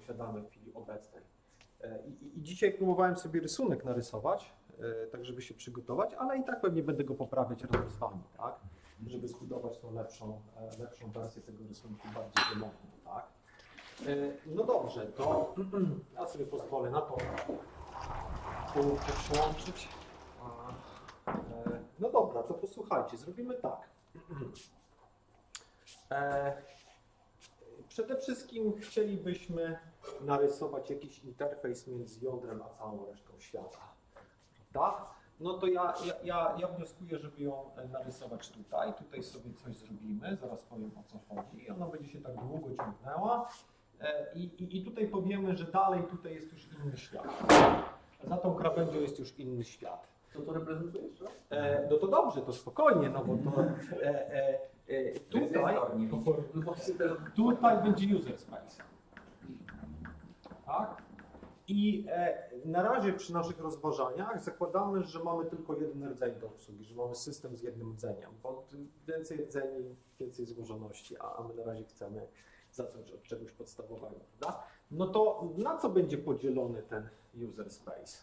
posiadamy w chwili obecnej. I dzisiaj próbowałem sobie rysunek narysować, tak żeby się przygotować, ale i tak pewnie będę go poprawiać razem z Wami, tak? Żeby zbudować tą lepszą wersję tego rysunku, bardziej wymowną, tak? No dobrze, to ja sobie pozwolę na to połówkę przyłączyć. No dobra, to posłuchajcie, zrobimy tak. Przede wszystkim chcielibyśmy narysować jakiś interfejs między jądrem a całą resztą świata, prawda? No to ja wnioskuję, żeby ją narysować tutaj. Tutaj sobie coś zrobimy, zaraz powiem o co chodzi. Ona będzie się tak długo ciągnęła. I tutaj powiemy, że dalej tutaj jest już inny świat. Za tą krawędzią jest już inny świat. Co to reprezentujesz? No to dobrze, to spokojnie, no bo to tutaj będzie user space. Tak? I na razie przy naszych rozważaniach zakładamy, że mamy tylko jeden rdzeń do obsługi, że mamy system z jednym rdzeniem, bo więcej rdzeni, więcej złożoności, a my na razie chcemy zacząć od czegoś podstawowego, prawda? No to na co będzie podzielony ten user space?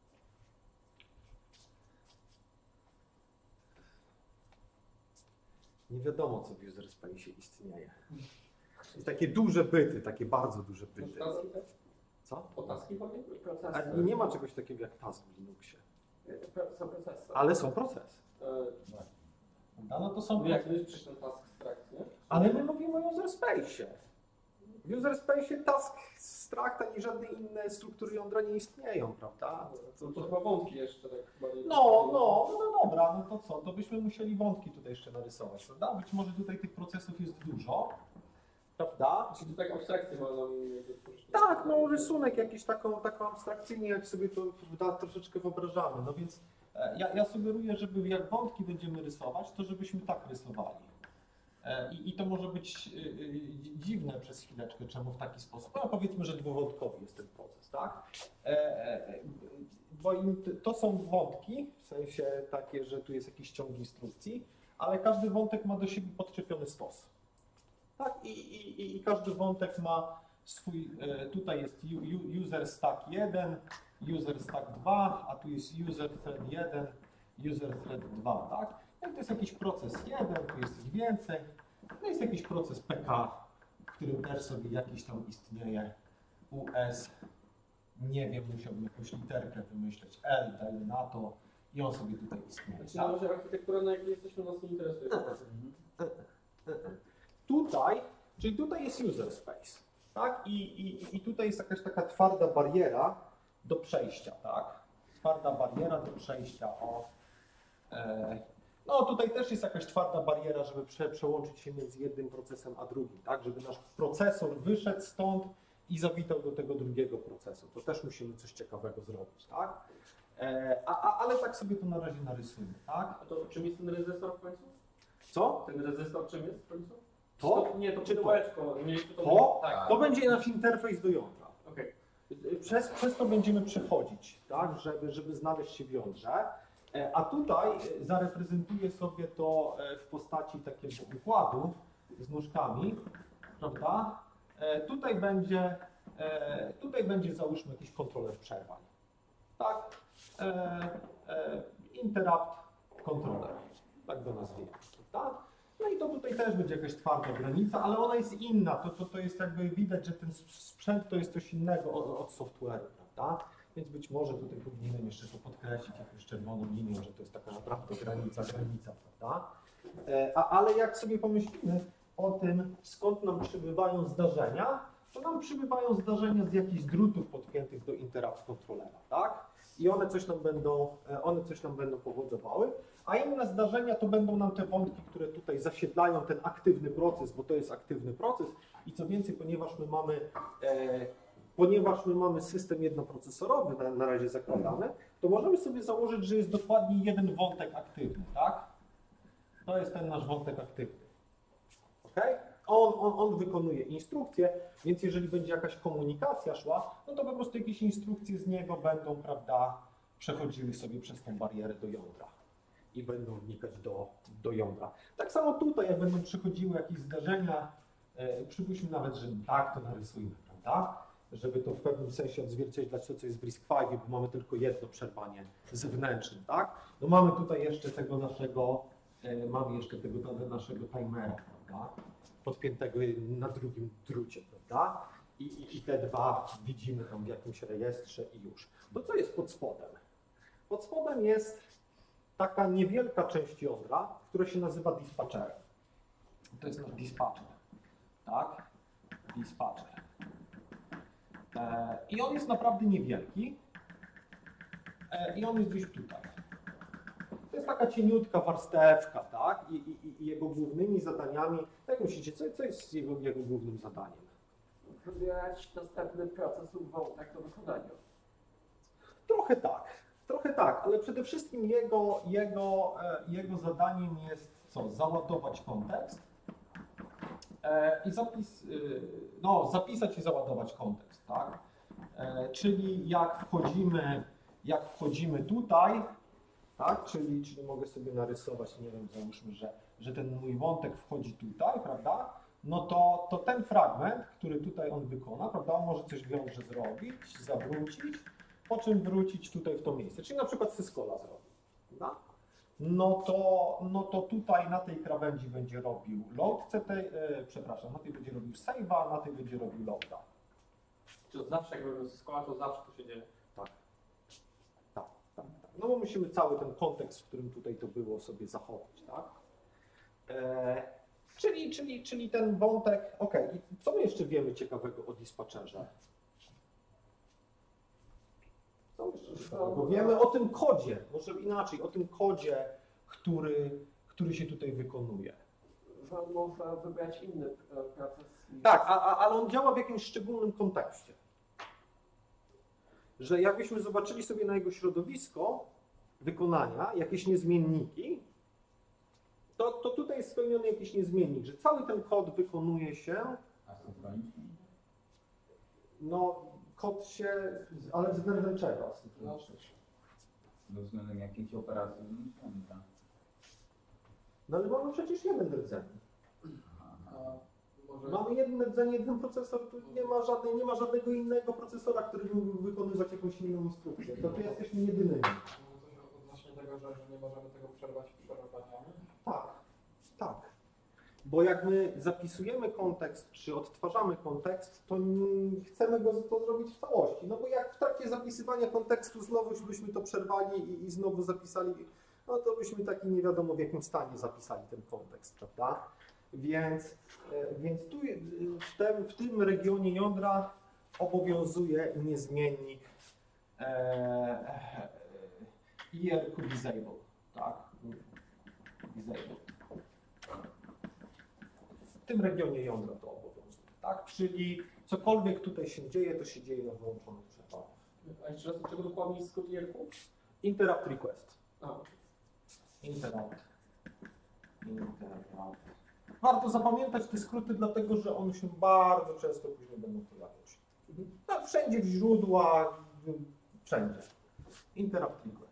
Nie wiadomo, co w user space istnieje. I takie duże byty, takie bardzo duże byty. Co? O taski chodzi? A nie ma czegoś takiego jak task w Linuxie. Są procesy. Ale są procesy. No to są Jak jest przy ten task struct, nie? Ale my mówimy o user space. W user space task struct ani żadne inne struktury jądra nie istnieją, prawda? To chyba wątki jeszcze tak bardziej. No dobra, no to co? To byśmy musieli wątki tutaj jeszcze narysować, prawda? Być może tutaj tych procesów jest dużo, prawda? Czyli tak abstrakcję ma nam Tak, no rysunek jakiś taką abstrakcyjnie, jak sobie to troszeczkę wyobrażamy. No więc ja sugeruję, żeby jak wątki będziemy rysować, to żebyśmy tak rysowali. I to może być dziwne przez chwileczkę, czemu w taki sposób. No powiedzmy, że dwuwątkowy jest ten proces, tak? Bo to są wątki, w sensie takie, że tu jest jakiś ciąg instrukcji, ale każdy wątek ma do siebie podczepiony stos. Tak? I każdy wątek ma swój, tutaj jest user stack 1, user stack 2, a tu jest user thread 1, user thread 2, tak? No i to jest jakiś proces 1, tu jest ich więcej. To jest jakiś proces PK, w którym też sobie jakiś tam istnieje US, nie wiem, musiałbym jakąś literkę wymyśleć, L, daję na to i on sobie tutaj istnieje. Czyli na razie architektura, na jakiej jesteśmy, nas nie interesuje. Tutaj, czyli tutaj jest user space, tak? I tutaj jest jakaś taka twarda bariera do przejścia, tak? Twarda bariera do przejścia, no tutaj też jest jakaś twarda bariera, żeby przełączyć się między jednym procesem a drugim, tak? Żeby nasz procesor wyszedł stąd i zawitał do tego drugiego procesu. To też musimy coś ciekawego zrobić, tak? Ale tak sobie to na razie narysujmy, tak? A to czym jest ten rezystor w końcu? Co? Ten rezystor czym jest w końcu? To? Nie, to Czy to? pudełeczko. To? Tak. To będzie nasz interfejs do jądra. Okay. Przez to będziemy przechodzić, tak? Żeby znaleźć się w jądrze. A tutaj zareprezentuję sobie to w postaci takiego układu z nóżkami, prawda? Tutaj będzie załóżmy jakiś kontroler przerwań. Tak? Interrupt controller, tak go nazwijmy, prawda? No i to tutaj też będzie jakaś twarda granica, ale ona jest inna. To jest jakby widać, że ten sprzęt to jest coś innego od software'u, prawda? Więc być może tutaj powinienem jeszcze to podkreślić jakąś czerwoną linią, że to jest taka naprawdę granica, prawda? Ale jak sobie pomyślimy o tym, skąd nam przybywają zdarzenia, to nam przybywają zdarzenia z jakichś drutów podpiętych do interrupt kontrolera, tak? I one coś nam będą powodowały, a inne zdarzenia to będą nam te wątki, które tutaj zasiedlają ten aktywny proces, bo to jest aktywny proces i co więcej, ponieważ my mamy system jednoprocesorowy na razie zakładany, to możemy sobie założyć, że jest dokładnie jeden wątek aktywny, tak? To jest ten nasz wątek aktywny. Ok? On wykonuje instrukcje, więc jeżeli będzie jakaś komunikacja szła, no to po prostu jakieś instrukcje z niego będą, prawda, przechodziły sobie przez tą barierę do jądra i będą wnikać do jądra. Tak samo tutaj, jak będą przechodziły jakieś zdarzenia, przypuśćmy nawet, że tak to narysujmy, prawda? żeby to w pewnym sensie odzwierciedlać to, co jest w RISC-V, bo mamy tylko jedno przerwanie zewnętrzne, tak? No mamy tutaj jeszcze tego naszego, timera, prawda? Podpiętego na drugim drucie, prawda? I te dwa widzimy tam w jakimś rejestrze i już. To co jest pod spodem? Pod spodem jest taka niewielka część jądra, która się nazywa dispatcherem. To jest nasz dispatcher, tak? Dispatcher. I on jest naprawdę niewielki. I on jest gdzieś tutaj. To jest taka cieniutka warstewka, tak? I jego głównymi zadaniami, jak myślicie, co jest jego głównym zadaniem? Wybierać następny proces lub wątek do wykonania. Trochę tak, ale przede wszystkim jego zadaniem jest co? Załadować kontekst i zapisać i załadować kontekst, tak? Czyli jak wchodzimy tutaj, tak? Czyli mogę sobie narysować, nie wiem, załóżmy, że ten mój wątek wchodzi tutaj, prawda? No to ten fragment, który tutaj on wykona, prawda? On może coś wiąże zrobić, zawrócić, po czym wrócić tutaj w to miejsce. Czyli na przykład syskola zrobi, prawda? No to tutaj na tej krawędzi będzie robił load na tej będzie robił save'a, na tej będzie robił loada. Czy to zawsze jak robimy syskola, to zawsze to się dzieje? Tak. No bo musimy cały ten kontekst, w którym tutaj to było, sobie zachować, tak? Czyli ten wątek, i co my jeszcze wiemy ciekawego o dispatcherze? Co my jeszcze ciekawego wiemy o tym kodzie, może inaczej, o tym kodzie, który się tutaj wykonuje. Że można wybrać inny proces. Tak, ale on działa w jakimś szczególnym kontekście. Że jakbyśmy zobaczyli sobie na jego środowisko wykonania, jakieś niezmienniki, to tutaj jest spełniony jakiś niezmiennik, że cały ten kod wykonuje się, Asynchronicznie? no kod się, ale względem czego asynchronicznie? Pod względem jakiejś operacji jądra. No ale mamy przecież jeden rdzeń. Może Mamy jeden rdzeń, jeden procesor, tu nie ma żadnego innego procesora, który mógłby wykonywać jakąś inną instrukcję. To tu jesteśmy jedynymi. coś odnośnie tego, że nie możemy tego przerwać przerwaniami? Tak. Bo jak my zapisujemy kontekst, czy odtwarzamy kontekst, to chcemy to zrobić w całości. No bo jak w trakcie zapisywania kontekstu znowu byśmy to przerwali i znowu zapisali, no to byśmy taki nie wiadomo w jakim stanie zapisali ten kontekst, prawda? Więc tu w tym regionie jądra obowiązuje niezmiennik IRQ disable, tak? Disable. W tym regionie jądra to obowiązuje, tak? Czyli cokolwiek tutaj się dzieje, to się dzieje na wyłączonych przerwach. A jeszcze raz, czego dokładnie jest skrót IRQ? Interrupt request. A, Interrupt. Warto zapamiętać te skróty, dlatego że one się bardzo często później będą pojawiać. No, wszędzie w źródłach, wszędzie. Interrupt request.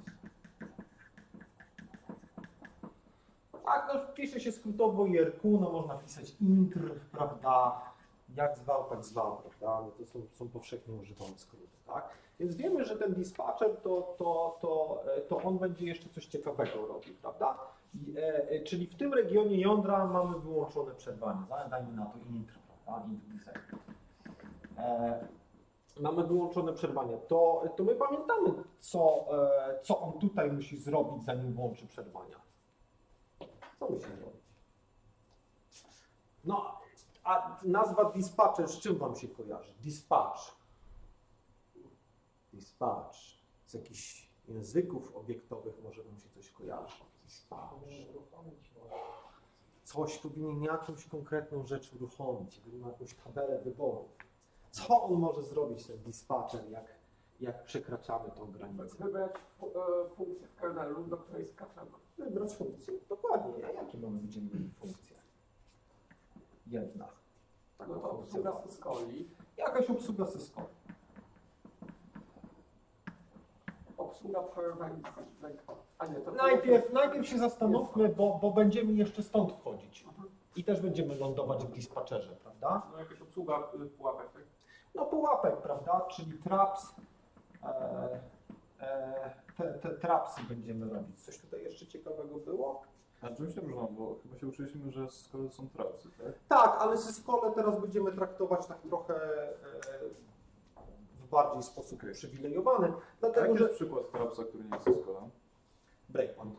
Tak, no pisze się skrótowo IRQ, no można pisać intr, prawda? Jak zwał, tak zwał, prawda? No to są powszechnie używane skróty, tak? Więc wiemy, że ten dispatcher to on będzie jeszcze coś ciekawego robił, prawda? Czyli w tym regionie jądra mamy wyłączone przerwanie. Dajmy na to intr, prawda? Intr disable. Mamy wyłączone przerwanie. To my pamiętamy, co on tutaj musi zrobić, zanim włączy przerwania. Co musi zrobić? No, a nazwa dispatcher z czym wam się kojarzy? Dispatch. Dispatch. Z jakichś języków obiektowych może wam się coś kojarzy. Dispatch. Coś powinien jakąś konkretną rzecz uruchomić, jakąś tabelę wyborów. Co on może zrobić, ten dispatcher, jak przekraczamy tą granicę? Wybrać funkcję w kernelu, do której skaczemy. Wybrać funkcję? Dokładnie. A jakie mamy wydzielone funkcje? Jedna. No to obsługa syskoli. Jakaś obsługa syskoli. Obsługa przerwań. A nie, to Najpierw się zastanówmy, bo będziemy jeszcze stąd wchodzić. I też będziemy lądować w dispatcherze, prawda? no jakaś obsługa pułapek, tak? no pułapek, prawda, czyli traps, te trapsy będziemy robić. Coś tutaj jeszcze ciekawego było? A czym się różnią? Bo chyba się uczyliśmy, że z kolei są trapsy, tak? Tak, ale Syskole teraz będziemy traktować tak trochę w bardziej sposób uprzywilejowany, A dlatego jaki że... jest przykład trapsa, który nie jest ze skolą? Breakpoint.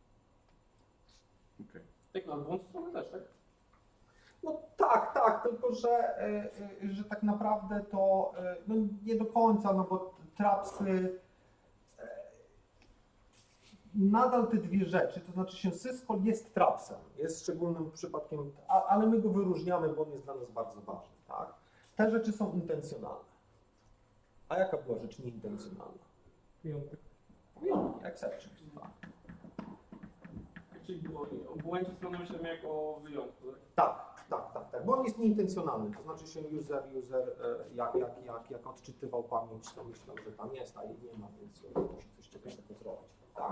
Okay. Tak, na dwóch stronach też, tak? No tak, tylko że tak naprawdę to no nie do końca, no bo trapsy nadal te dwie rzeczy, to znaczy się Syskol jest trapsem, jest szczególnym przypadkiem, ale my go wyróżniamy, bo on jest dla nas bardzo ważny, tak? Te rzeczy są intencjonalne. A jaka była rzecz nieintencjonalna? Wyjątek. Wyjątki, exceptions, tak. Czyli o błędzie strony myślimy jako o wyjątku, tak? Tak, bo on jest nieintencjonalny, to znaczy się user jak odczytywał pamięć, to myślał, że tam jest, a jej nie ma, więc musi coś ciekawego zrobić, tak?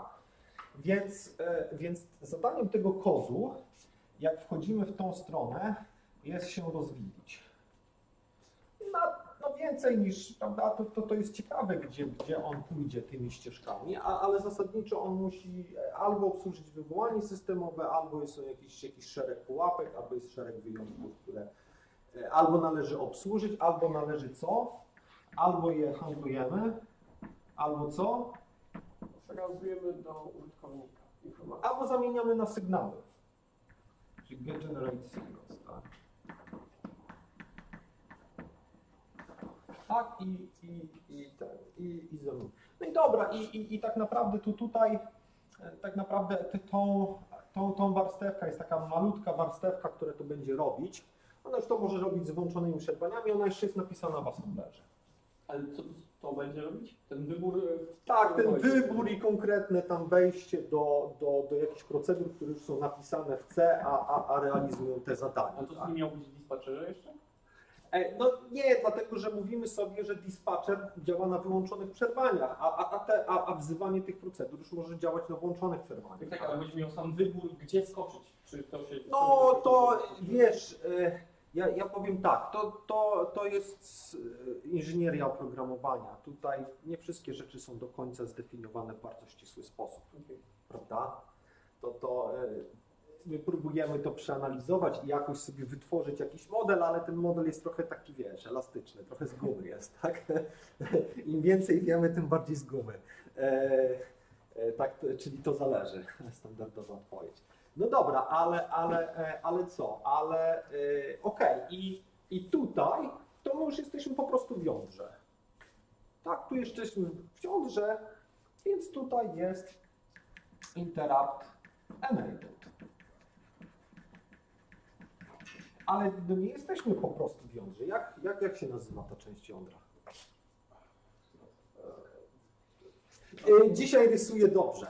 Więc zadaniem tego kodu, jak wchodzimy w tą stronę, jest się rozwinąć. No więcej niż, prawda, to jest ciekawe, gdzie on pójdzie tymi ścieżkami, ale zasadniczo on musi albo obsłużyć wywołanie systemowe, albo jest jakiś szereg pułapek, albo jest szereg wyjątków, które albo należy obsłużyć, albo należy co? Albo je handlujemy, albo co? Przekazujemy do użytkownika informację. Albo zamieniamy na sygnały. Czyli get generate signals, tak? Tak, i zamień. No i dobra, i tak naprawdę tutaj tak naprawdę tą warstewka jest taka malutka warstewka, która to będzie robić. Ona już to może robić z włączonymi przerwaniami, ona jeszcze jest napisana w assemblerze. Ale co to będzie robić? Ten wybór... Tak, ten wybór i konkretne tam wejście do jakichś procedur, które już są napisane w C, a realizują te zadania. A to tak? nie miał być w dispatcherze jeszcze? No nie, dlatego że mówimy sobie, że dispatcher działa na wyłączonych przerwaniach, a wzywanie tych procedur już może działać na włączonych przerwaniach. Tak, ale będzie miał sam wybór, gdzie skoczyć. Czy to się... No to wiesz, ja powiem tak, to jest inżynieria oprogramowania. Tutaj nie wszystkie rzeczy są do końca zdefiniowane w bardzo ścisły sposób, prawda? My próbujemy to przeanalizować i jakoś sobie wytworzyć jakiś model, ale ten model jest trochę taki, wiesz, elastyczny, trochę z gumy jest, tak? Im więcej wiemy, tym bardziej z gumy. Tak, czyli to zależy, standardowa odpowiedź. No dobra, ale co? Okej, i tutaj to my już jesteśmy po prostu w jądrze. Tak, tu jesteśmy w jądrze, więc tutaj jest interrupt enabled. Ale no nie jesteśmy po prostu w jądrze. Jak się nazywa ta część jądra? Dzisiaj rysuję dobrze.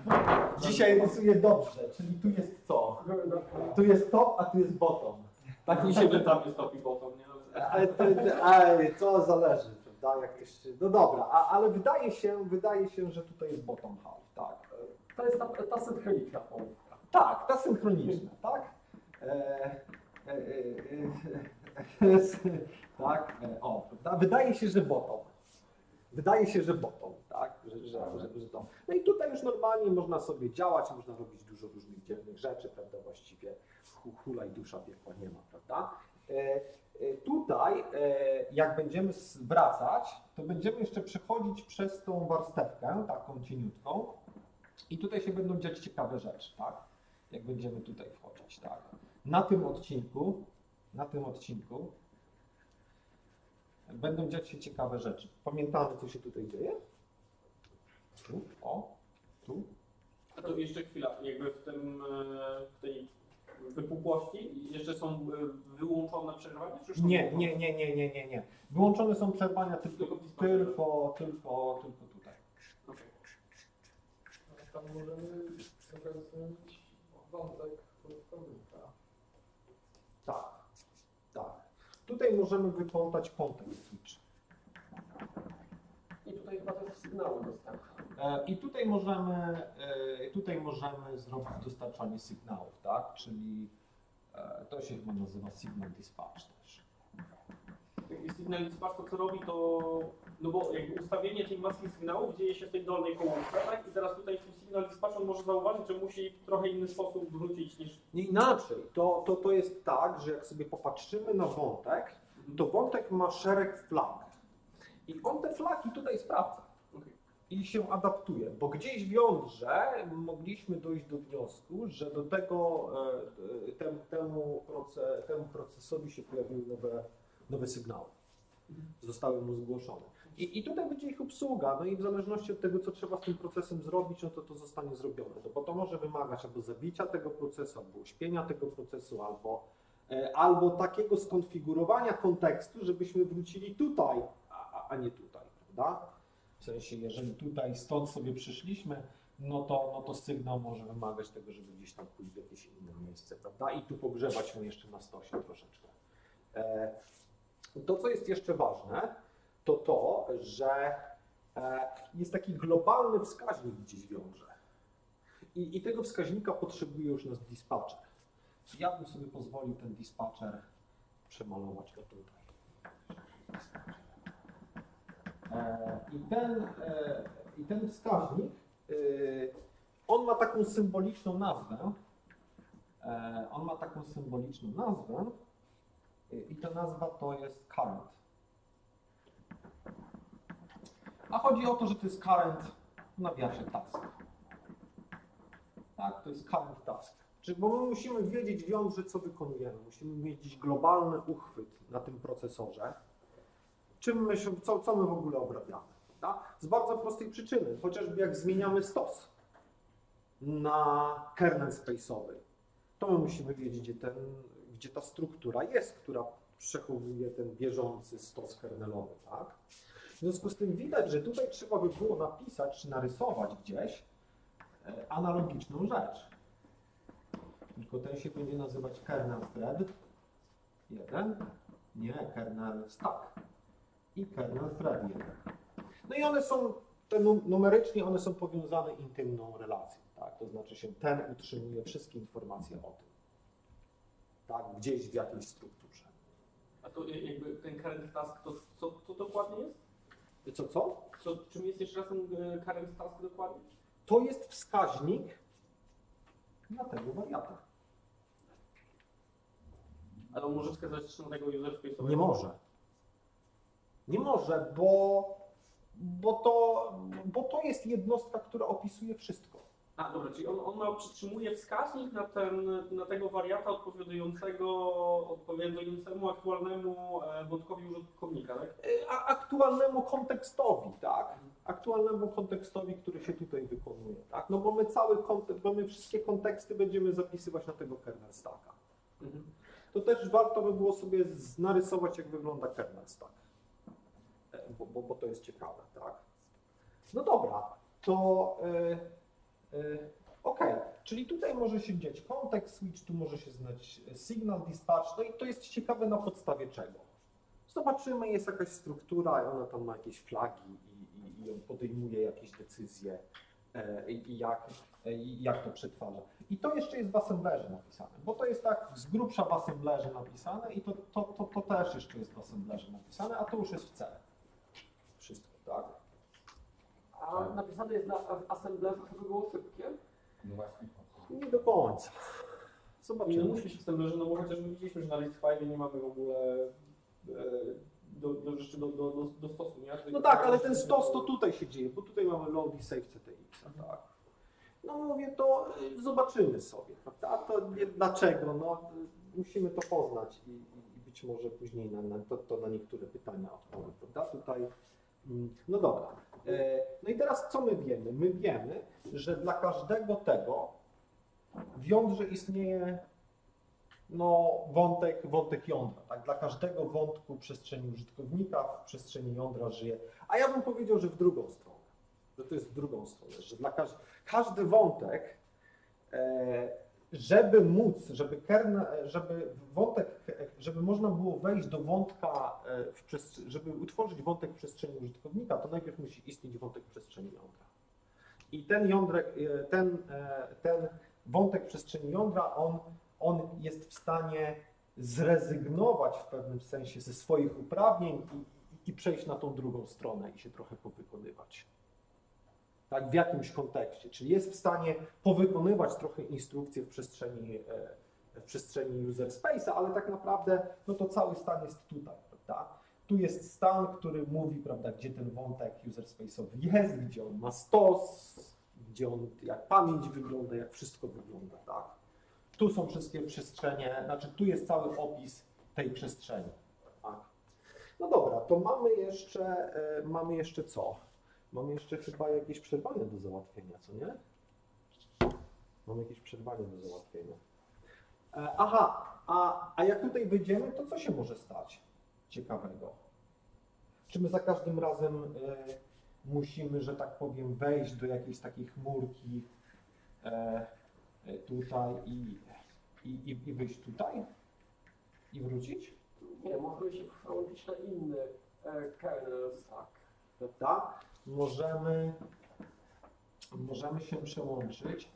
Czyli tu jest co? Tu jest top, a tu jest bottom. Tak mi się, że tam jest top i bottom, nie? Ale to zależy, prawda? Jak to się, no dobra, ale wydaje się, że tutaj jest bottom half, tak. To jest ta synchroniczna połówka. Tak, ta synchroniczna, tak? Tak, prawda? Wydaje się, że bottom. Tak, że to. No i tutaj już normalnie można sobie działać, można robić dużo różnych dziwnych rzeczy, prawda? Właściwie hula i dusza piekła nie ma, prawda? Tutaj, jak będziemy wracać, to będziemy jeszcze przechodzić przez tą warstewkę, taką cieniutką, i tutaj się będą dziać ciekawe rzeczy, tak? Jak będziemy tutaj wchodzić, tak? Na tym odcinku będą dziać się ciekawe rzeczy. Pamiętamy, co się tutaj dzieje? Tu. A to jeszcze chwila, jakby w tej wypukłości jeszcze są wyłączone przerwania? Czy już są Nie. wyłączone? Wyłączone są przerwania tylko Tylko w dispatcherze. tutaj. Okej. Tam możemy zrobić wątek użytkownika. Tak. Tutaj możemy wyplątać context switch. I tutaj chyba też sygnały dostępne. I tutaj możemy zrobić dostarczanie sygnałów, tak? Czyli to się chyba nazywa signal dispatch też. Signal Dispatch to co robi, to no bo jakby ustawienie tej maski sygnałów dzieje się w tej dolnej komórce, tak? I teraz tutaj w tym Signal Dispatch on może zauważyć, że musi w trochę inny sposób wrócić niż... Nie inaczej. To jest tak, że jak sobie popatrzymy na wątek, to wątek ma szereg flag. I on te flagi tutaj sprawdza. Okay. I się adaptuje, bo gdzieś w jądrze mogliśmy dojść do wniosku, że do tego temu procesowi się pojawiły nowe sygnały. Zostały mu zgłoszone. I tutaj będzie ich obsługa, no i w zależności od tego, co trzeba z tym procesem zrobić, no to zostanie zrobione. No bo to może wymagać albo zabicia tego procesu, albo uśpienia tego procesu, albo takiego skonfigurowania kontekstu, żebyśmy wrócili tutaj, a nie tutaj, prawda? W sensie, jeżeli tutaj stąd sobie przyszliśmy, no to sygnał może wymagać tego, żeby gdzieś tam pójść w jakieś inne miejsce, prawda? I tu pogrzebać mu jeszcze na stosie troszeczkę. To, co jest jeszcze ważne, to, że jest taki globalny wskaźnik gdzieś w jądrze. I tego wskaźnika potrzebuje już nasz dispatcher. Ja bym sobie pozwolił ten dispatcher przemalować go tutaj. I ten wskaźnik, on ma taką symboliczną nazwę. I ta nazwa to jest current. A chodzi o to, że to jest current w nawiasie task. Tak, to jest current task. Bo my musimy wiedzieć w jądrze, co wykonujemy. Musimy mieć jakiś globalny uchwyt na tym procesorze. Co my w ogóle obrabiamy? Tak? Z bardzo prostej przyczyny. Chociażby jak zmieniamy stos na kernel space'owy, to my musimy wiedzieć, gdzie ta struktura jest, która przechowuje ten bieżący stos kernelowy. Tak? W związku z tym widać, że tutaj trzeba by było napisać czy narysować gdzieś analogiczną rzecz. Tylko ten się będzie nazywać kernel thread 1, nie kernel stack i kernel thread 1. No i one są, numerycznie one są powiązane intymną relacją. Tak? To znaczy się ten utrzymuje wszystkie informacje o tym. Tak? Gdzieś w jakiejś strukturze. A to jakby ten current task, to co dokładnie jest? Co? Czym jest jeszcze raz ten current task dokładnie? To jest wskaźnik na tego wariata. Ale on może wskazać jeszcze na tego user space'owego? Nie może. Nie może, bo to jest jednostka, która opisuje wszystko. A, dobra, czyli on przytrzymuje wskaźnik na tego wariata odpowiadającemu aktualnemu wątkowi użytkownika, tak? Aktualnemu kontekstowi, tak? Aktualnemu kontekstowi, który się tutaj wykonuje, tak? No bo my wszystkie konteksty będziemy zapisywać na tego kernel stacka. Mhm. To też warto by było sobie narysować, jak wygląda kernel stack, bo to jest ciekawe, tak? No dobra, to OK, czyli tutaj może się dziać context switch, tu może się znać signal dispatch, no i to jest ciekawe na podstawie czego. Zobaczymy, jest jakaś struktura i ona tam ma jakieś flagi i on podejmuje jakieś decyzje i jak to przetwarza. I to jeszcze jest w assemblerze napisane, bo to jest tak z grubsza w assemblerze napisane i to też jeszcze jest w assemblerze napisane, a to już jest w C. Wszystko, tak? A napisane jest w assemblerze, żeby było szybkie? No właśnie. Nie do końca. Nie Zobaczymy. musi się z tym leży, no bo chociaż my widzieliśmy, że na RISC-V nie mamy w ogóle do stosu, nie? No tak, ale ten stos to tutaj się dzieje, bo tutaj mamy load i save CTX, tak? No mówię, to zobaczymy sobie, prawda? To dlaczego? No musimy to poznać i być może później to na niektóre pytania odpowiem, prawda? Tutaj, no dobra. No i teraz co my wiemy? My wiemy, że dla każdego tego w jądrze istnieje wątek jądra. Tak? Dla każdego wątku przestrzeni użytkownika w przestrzeni jądra żyje. A ja bym powiedział, że w drugą stronę. Że to jest w drugą stronę. Że dla każdy wątek, żeby można było wejść do wątka, żeby utworzyć wątek w przestrzeni użytkownika, to najpierw musi istnieć wątek w przestrzeni jądra. I ten wątek w przestrzeni jądra, on jest w stanie zrezygnować w pewnym sensie ze swoich uprawnień i przejść na tą drugą stronę i się trochę powykonywać. Tak, w jakimś kontekście. Czyli jest w stanie powykonywać trochę instrukcje w przestrzeni user space'a, ale tak naprawdę no to cały stan jest tutaj, prawda? Tu jest stan, który mówi, prawda, gdzie ten wątek user space'owy jest, gdzie on ma stos, gdzie on, jak pamięć wygląda, jak wszystko wygląda, tak? Tu są wszystkie przestrzenie, znaczy tu jest cały opis tej przestrzeni. Tak? No dobra, to mamy jeszcze co? Mamy jeszcze chyba jakieś przerwanie do załatwienia, co nie? Mamy jakieś przerwanie do załatwienia. Aha, a jak tutaj wyjdziemy, to co się może stać ciekawego? Czy my za każdym razem musimy, że tak powiem, wejść do jakiejś takiej chmurki tutaj i wyjść tutaj? I wrócić? Nie, możemy się przełączyć na inny kernel stack. Prawda? Możemy się przełączyć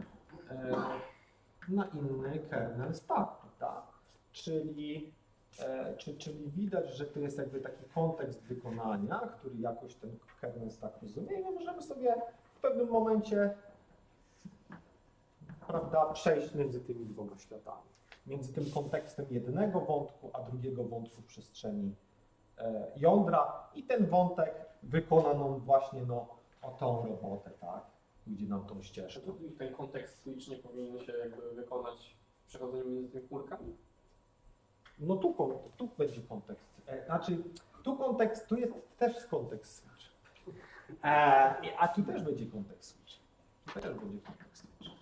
na inny kernel stack, prawda? Czyli widać, że to jest jakby taki kontekst wykonania, który jakoś ten kernel stack rozumie i my możemy sobie w pewnym momencie, prawda, przejść między tymi dwoma światami. Między tym kontekstem jednego wątku, a drugiego wątku w przestrzeni jądra i ten wątek wykona nam właśnie o tą robotę, tak? Idzie nam tą Czy ścieżkę. tu ten kontekst switch nie powinien się jakby wykonać w przechodzeniu między tymi chmurkami? No tu będzie kontekst. Tu jest też kontekst switch. A tu też będzie kontekst switch. Tu też będzie kontekst switch.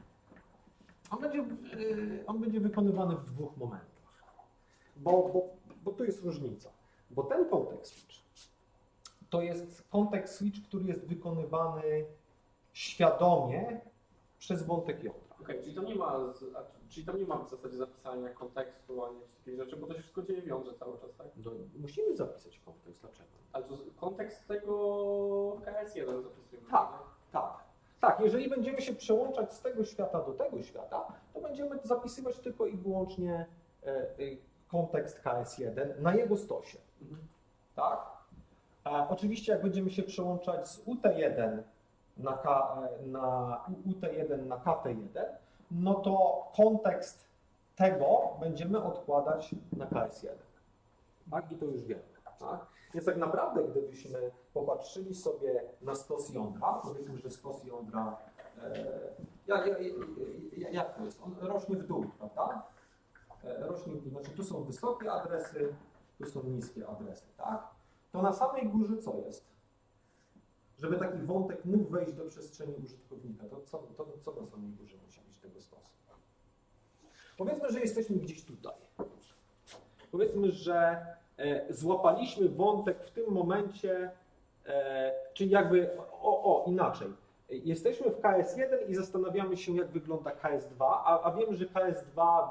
On będzie wykonywany w dwóch momentach. Bo tu jest różnica. Bo ten kontekst switch to jest kontekst switch, który jest wykonywany świadomie przez wątek jądra. Okej, czyli tam nie ma w zasadzie zapisania kontekstu ani takiej rzeczy, bo to się wszystko dzieje w jądrze cały czas, tak? No, musimy zapisać kontekst. Dlaczego? Ale to kontekst tego KS1 zapisujemy. Tak, jeżeli będziemy się przełączać z tego świata do tego świata, to będziemy zapisywać tylko i wyłącznie kontekst KS1 na jego stosie. Tak? Oczywiście jak będziemy się przełączać z UT1 na UT1 na KT1, no to kontekst tego będziemy odkładać na KS1. Tak? I to już wiemy. Tak? Więc tak naprawdę, gdybyśmy popatrzyli sobie na stos jądra, powiedzmy, że stos jądra, jak to jest? On rośnie w dół, prawda? Rośnie w dół, znaczy tu są wysokie adresy, tu są niskie adresy, tak? To na samej górze co jest? Żeby taki wątek mógł wejść do przestrzeni użytkownika, to co na samej górze musi być tego stosu? Powiedzmy, że jesteśmy gdzieś tutaj. Powiedzmy, że złapaliśmy wątek w tym momencie, czyli jakby, inaczej. Jesteśmy w KS1 i zastanawiamy się, jak wygląda KS2, a wiemy, że KS2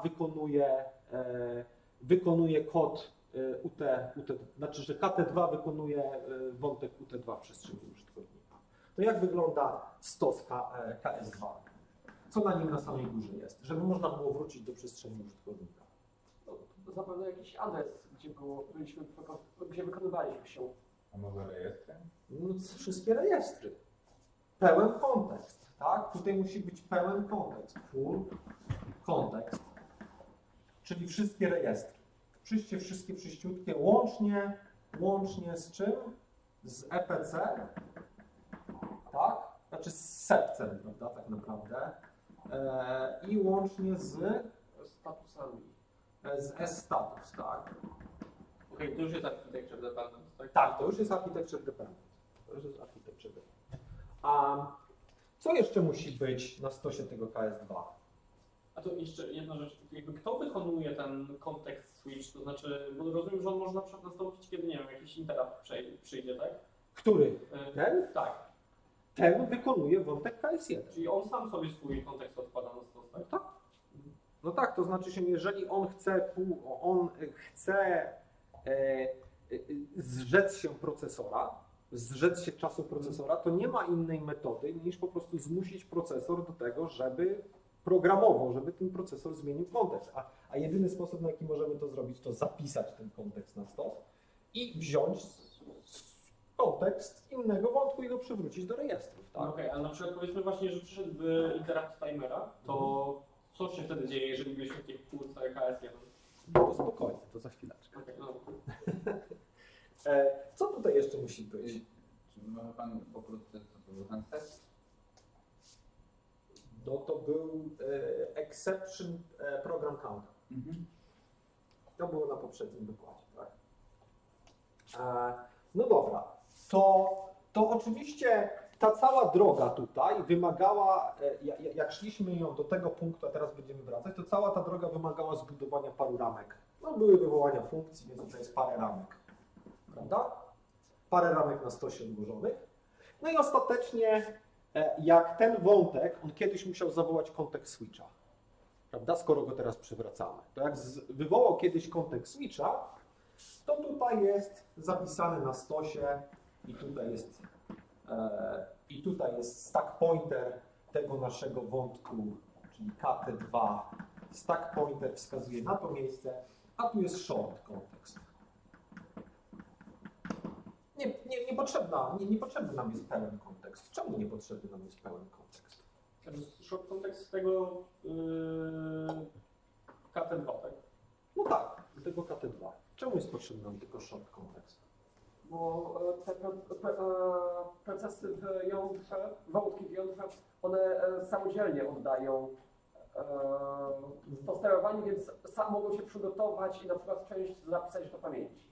wykonuje kod UT, znaczy, że KT2 wykonuje wątek UT2 w przestrzeni użytkownika. To jak wygląda stos KS2? Co na nim na samej górze jest, żeby można było wrócić do przestrzeni użytkownika? To zapewne jakiś adres, gdzie wykonywaliśmy się. A może rejestry? No, wszystkie rejestry. Pełen kontekst, tak? Tutaj musi być pełen kontekst, full kontekst, czyli wszystkie rejestry. Wszystkie wszyściutkie, łącznie z czym? Z EPC, tak? Znaczy z sepcem, prawda, tak naprawdę. I łącznie z Statusami. S-status, tak? Okej, to już jest architecture dependent, tak? Tak, to już jest architecture dependent. A co jeszcze musi być na stosie tego KS2? A to jeszcze jedna rzecz, jakby kto wykonuje ten kontekst switch, to znaczy, bo rozumiem, że on może na przykład nastąpić, kiedy, nie wiem, jakiś interrupt przyjdzie, tak? Który? Ten? Tak. Ten wykonuje wątek KS1. Czyli on sam sobie swój kontekst odkłada na stos, tak? Tak. No tak, to znaczy się, jeżeli on chce zrzec się procesora, zrzec się czasu procesora, to nie ma innej metody niż po prostu zmusić procesor do tego, żeby programowo, żeby ten procesor zmienił kontekst. A jedyny sposób, na jaki możemy to zrobić, to zapisać ten kontekst na stos i wziąć kontekst innego wątku i go przywrócić do rejestrów. Tak? Okej, ale na przykład powiedzmy właśnie, że przyszedł interrupt timera, to co się wtedy dzieje, jeżeli byliśmy w takiej półce HS1? To spokojnie, to za chwileczkę. Okej, no. Co tutaj jeszcze musi być? Czy może Pan pokrótce, co to był ten test? No to był exception program counter. To było na poprzednim wykładzie, tak? No dobra, to oczywiście ta cała droga tutaj wymagała, jak szliśmy ją do tego punktu, a teraz będziemy wracać, to cała ta droga wymagała zbudowania paru ramek. No były wywołania funkcji, więc to jest parę ramek, prawda? Parę ramek na stosie odłożonych. No i ostatecznie, jak ten wątek, on kiedyś musiał zawołać kontekst switcha, prawda? Skoro go teraz przywracamy. To jak wywołał kiedyś kontekst switcha, to tutaj jest zapisany na stosie i tutaj jest stack pointer tego naszego wątku, czyli KT2. Stack pointer wskazuje na to miejsce, a tu jest short kontekst. Niepotrzebny nam jest pełen kontekst. Czemu niepotrzebny nam jest pełen kontekst? To jest short kontekst tego KT2, tak? No tak, tego KT2. Czemu jest potrzebny nam tylko short kontekst? Bo te procesy w jądrze, wątki w jądrze, one samodzielnie oddają to sterowanie, więc sam mogą się przygotować i na przykład część zapisać do pamięci.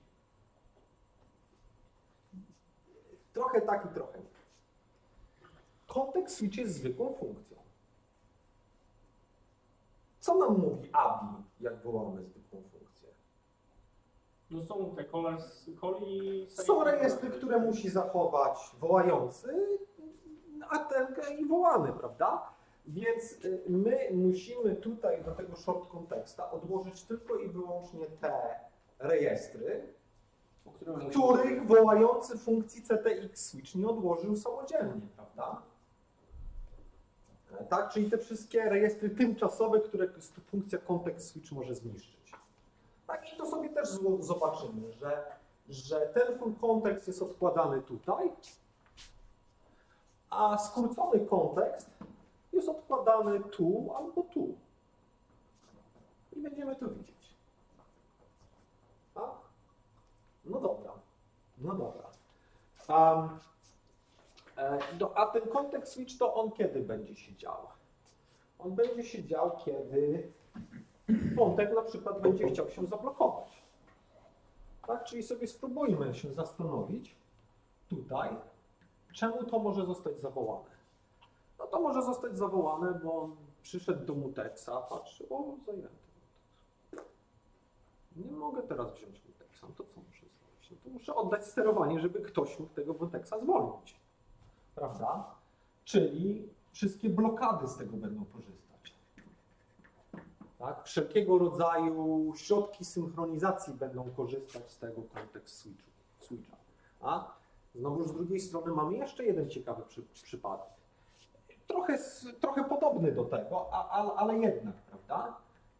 Trochę tak i trochę nie. Kontekst switch jest zwykłą funkcją. Co nam mówi ABI, jak wołamy zwykłą funkcję? No są te coli... Są rejestry, które musi zachować wołający, a ten i wołany, prawda? Więc my musimy tutaj do tego short konteksta odłożyć tylko i wyłącznie te rejestry, których wołający funkcji CTX switch nie odłożył samodzielnie, prawda? Tak, czyli te wszystkie rejestry tymczasowe, które funkcja context switch może zniszczyć. Tak, i to sobie też zobaczymy, że ten kontekst jest odkładany tutaj, a skrócony kontekst jest odkładany tu albo tu. I będziemy to widzieć. Tak? No dobra, no dobra. A ten context switch to on kiedy będzie się dział? On będzie się dział, kiedy wątek na przykład będzie chciał się zablokować. Tak? Czyli sobie spróbujmy się zastanowić tutaj, czemu to może zostać zawołane. No to może zostać zawołane, bo on przyszedł do mutexa, patrzy, o, zajęty. Nie mogę teraz wziąć mutexa, no to co muszę zrobić? No to muszę oddać sterowanie, żeby ktoś mógł tego mutexa zwolnić. Prawda? Czyli wszystkie blokady z tego będą korzystać. Tak? Wszelkiego rodzaju środki synchronizacji będą korzystać z tego context switcha. A znowu z drugiej strony mamy jeszcze jeden ciekawy przypadek. Trochę podobny do tego, ale jednak, prawda?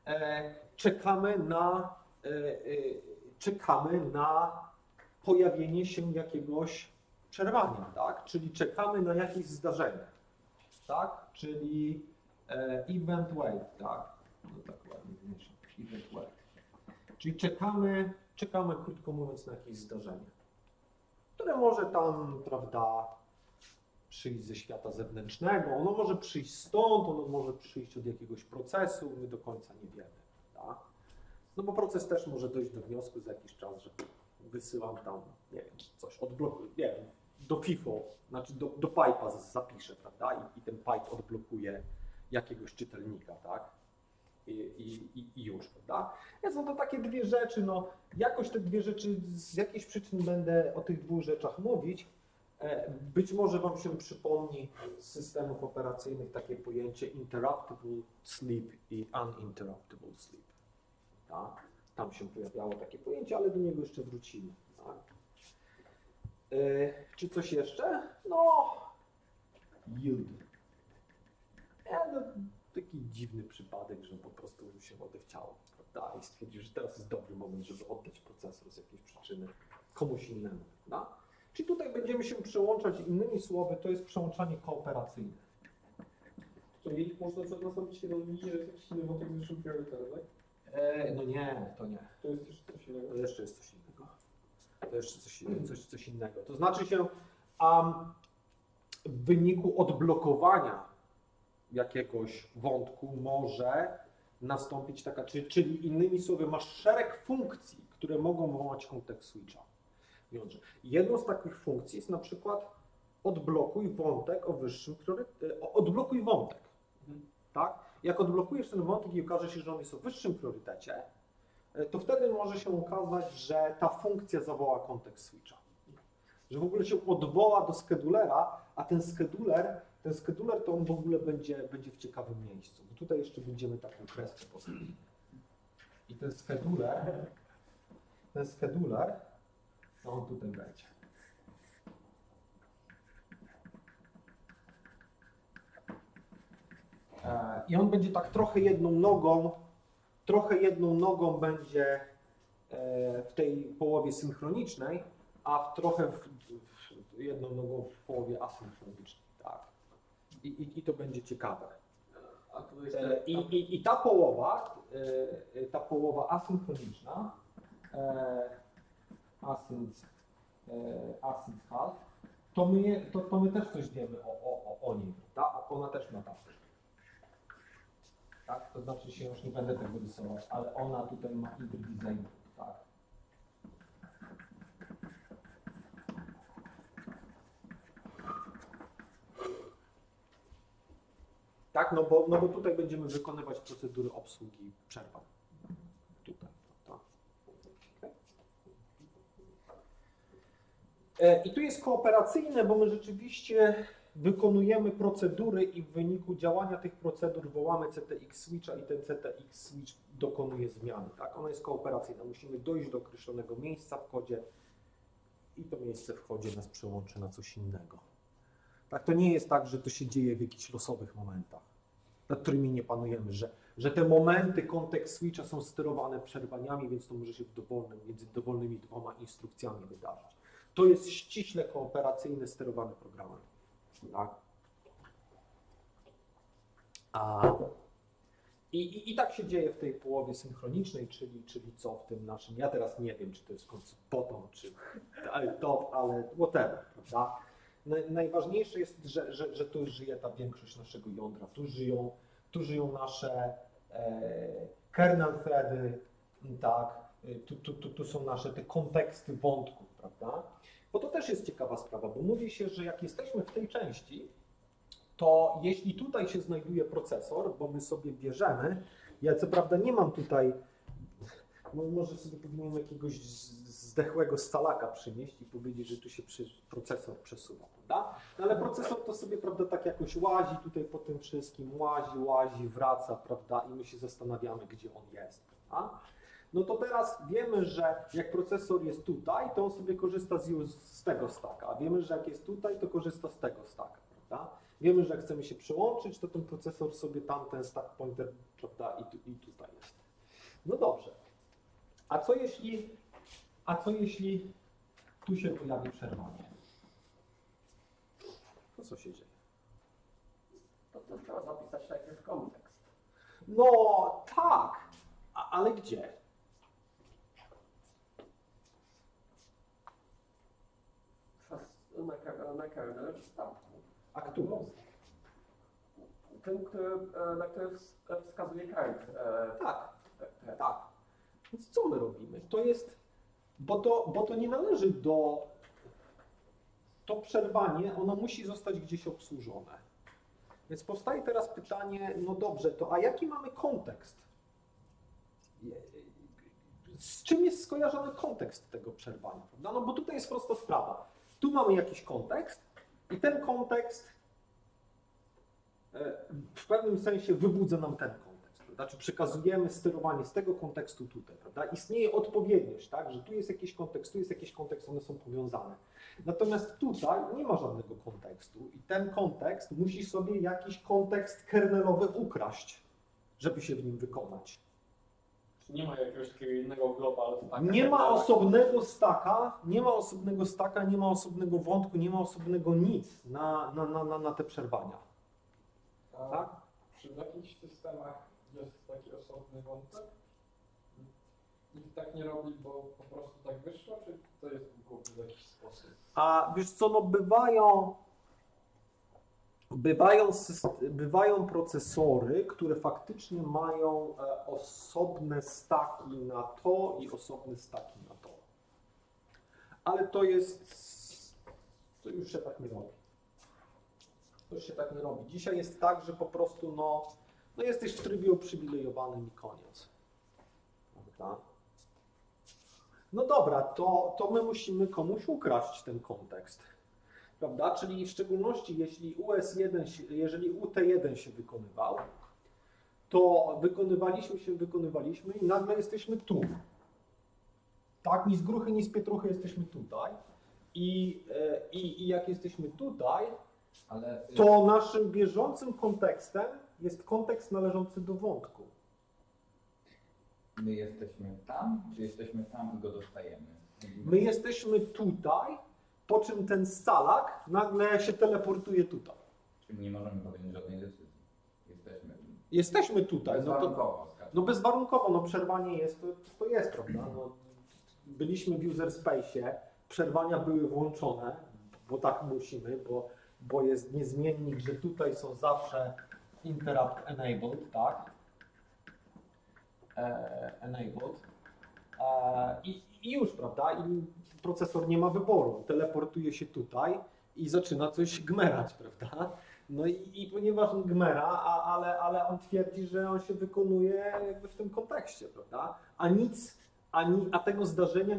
Czekamy na pojawienie się jakiegoś przerwania, tak? Czyli czekamy na jakieś zdarzenie, tak? Czyli event wait, tak? No tak ładnie wymyślę, event wait. Czyli czekamy, krótko mówiąc, na jakieś zdarzenie, które może tam, prawda, przyjść ze świata zewnętrznego, ono może przyjść stąd, ono może przyjść od jakiegoś procesu, my do końca nie wiemy, tak? No bo proces też może dojść do wniosku za jakiś czas, że wysyłam tam, nie wiem, coś, odblokuję, nie wiem, do FIFO, znaczy do pipe'a zapiszę, prawda? I ten pipe odblokuje jakiegoś czytelnika, tak? I już, prawda? Więc no to takie dwie rzeczy, no jakoś te dwie rzeczy, z jakichś przyczyn będę o tych dwóch rzeczach mówić. Być może Wam się przypomni z systemów operacyjnych takie pojęcie interruptible sleep i uninterruptible sleep. Tak? Tam się pojawiało takie pojęcie, ale do niego jeszcze wrócimy. Tak? Czy coś jeszcze? No, yield. No, taki dziwny przypadek, że po prostu się odechciało, prawda? I stwierdził, że teraz jest dobry moment, żeby oddać procesor z jakiejś przyczyny komuś innemu, prawda? Czyli tutaj będziemy się przełączać, innymi słowy, to jest przełączanie kooperacyjne. To ich można na przykład nastąpić, kiedy on widzi, że jest jakiś inny wątek z wyższym priorytetem, tak? No nie, to nie. To jest jeszcze coś innego. To jeszcze jest coś innego. To jeszcze coś innego. To znaczy się, w wyniku odblokowania jakiegoś wątku może nastąpić taka, czyli innymi słowy, masz szereg funkcji, które mogą wołać kontekst switcha. Wiąże. Jedną z takich funkcji jest na przykład odblokuj wątek o wyższym priorytecie. Odblokuj wątek. Tak? Jak odblokujesz ten wątek i okaże się, że on jest o wyższym priorytecie, to wtedy może się okazać, że ta funkcja zawoła kontekst switcha. Że w ogóle się odwoła do schedulera, a ten scheduler to on w ogóle będzie w ciekawym miejscu. Bo tutaj jeszcze będziemy taką kreskę postawić. I ten scheduler, no on tutaj będzie. I on będzie tak trochę jedną nogą będzie w tej połowie synchronicznej, a trochę jedną nogą w połowie asynchronicznej. Tak. I to będzie ciekawe. A to jest I ta połowa asynchroniczna, async half, to my też coś wiemy o niej, prawda? A ona też ma tak. Tak, to znaczy się, już nie będę tego rysować, ale ona tutaj ma hybridization, tak. Tak, no bo tutaj będziemy wykonywać procedury obsługi przerwań. Tutaj, prawda? I tu jest kooperacyjne, bo my rzeczywiście wykonujemy procedury i w wyniku działania tych procedur wołamy CTX switcha i ten CTX switch dokonuje zmiany. Tak? Ona jest kooperacyjna. Musimy dojść do określonego miejsca w kodzie i to miejsce w kodzie nas przełączy na coś innego. Tak? To nie jest tak, że to się dzieje w jakichś losowych momentach, nad którymi nie panujemy, że te momenty kontekst switcha są sterowane przerwaniami, więc to może się między dowolnymi dwoma instrukcjami wydarzyć. To jest ściśle kooperacyjny, sterowany programem. Tak. I tak się dzieje w tej połowie synchronicznej, czyli co w tym naszym, ja teraz nie wiem, czy to jest koncept bottom, czy top, ale whatever, prawda? Najważniejsze jest, że tu żyje ta większość naszego jądra, tu żyją nasze kernel thready, tak, tu są nasze te konteksty wątków, prawda? Bo to też jest ciekawa sprawa, bo mówi się, że jak jesteśmy w tej części, to jeśli tutaj się znajduje procesor, bo my sobie bierzemy, ja co prawda nie mam tutaj, może sobie powinienem jakiegoś zdechłego scalaka przynieść i powiedzieć, że tu się procesor przesuwa, prawda? No ale procesor to sobie, prawda, tak jakoś łazi tutaj po tym wszystkim, łazi, wraca, prawda, i my się zastanawiamy, gdzie on jest, prawda? No to teraz wiemy, że jak procesor jest tutaj, to on sobie korzysta z tego stacka, a wiemy, że jak jest tutaj, to korzysta z tego stacka, prawda? Wiemy, że jak chcemy się przyłączyć, to ten procesor sobie tamten stack pointer, prawda, i tutaj jest. No dobrze. A co jeśli tu się pojawi przerwanie? To co się dzieje? To trzeba zapisać najpierw kontekst. No tak, ale gdzie? Na kernel statku. A którą? Ten, na który wskazuje kręg. Tak. Więc co my robimy? To jest, bo to nie należy do, to przerwanie, ono musi zostać gdzieś obsłużone. Więc powstaje teraz pytanie, no dobrze, to a jaki mamy kontekst? Z czym jest skojarzony kontekst tego przerwania? Prawda? No bo tutaj jest prosta sprawa. Tu mamy jakiś kontekst i ten kontekst w pewnym sensie wybudza nam ten kontekst. prawda? Czy przekazujemy sterowanie z tego kontekstu tutaj, prawda? Istnieje odpowiedniość, tak? Że tu jest jakiś kontekst, one są powiązane. Natomiast tutaj nie ma żadnego kontekstu i ten kontekst musi sobie jakiś kontekst kernelowy ukraść, żeby się w nim wykonać. Nie ma jakiegoś takiego innego global stacka. Nie ma osobnego staka, nie ma osobnego wątku, nie ma osobnego nic na te przerwania. A Tak? czy w jakichś systemach jest taki osobny wątek? Nikt tak nie robi, bo po prostu tak wyszło, czy to jest głupie w jakiś sposób? A wiesz co, no bywają procesory, które faktycznie mają osobne staki na to i osobne staki na to. Ale to już się tak nie robi. To już się tak nie robi. Dzisiaj jest tak, że po prostu no jesteś w trybie uprzywilejowanym i koniec. Prawda? No dobra, to my musimy komuś ukraść ten kontekst. Prawda? Czyli w szczególności jeśli jeżeli UT1 się wykonywał, to wykonywaliśmy i nagle jesteśmy tu. Tak, ni z gruchy, ni z pietruchy jesteśmy tutaj. I jak jesteśmy tutaj, Ale to naszym bieżącym kontekstem jest kontekst należący do wątku. my jesteśmy tam, czy jesteśmy tam i go dostajemy? My jesteśmy tutaj, po czym ten scalak nagle się teleportuje tutaj. Czyli nie możemy podjąć żadnej decyzji. Jesteśmy tutaj. Bezwarunkowo skaczemy. No bezwarunkowo, no przerwanie jest, to jest, prawda? No, byliśmy w user space'ie, przerwania były włączone, bo tak musimy, bo jest niezmiennik, że tutaj są zawsze interrupt enabled, tak? Enabled. I już, prawda? I procesor nie ma wyboru, teleportuje się tutaj i zaczyna coś gmerać, prawda? No i ponieważ on gmera, ale on twierdzi, że on się wykonuje jakby w tym kontekście, prawda? A tego zdarzenia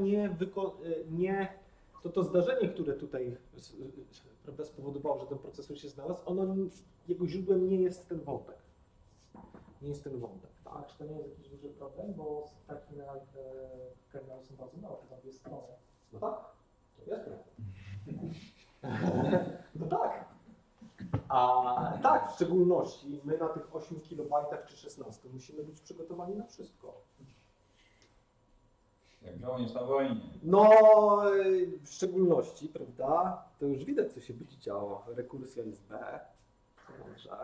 to zdarzenie, które tutaj prawda, spowodowało, że ten procesor się znalazł, jego źródłem nie jest ten wątek. Nie jest ten wątek, A tak? czy to nie jest jakiś duży problem, bo takie kernele są bardzo małe, to na dwie strony. No tak, to jest problem. No tak. A tak, w szczególności my na tych 8 KB czy 16 musimy być przygotowani na wszystko. Jak żołnierz na wojnie. No, w szczególności, prawda, to już widać, co się będzie działo. Rekursja jest B, dobrze.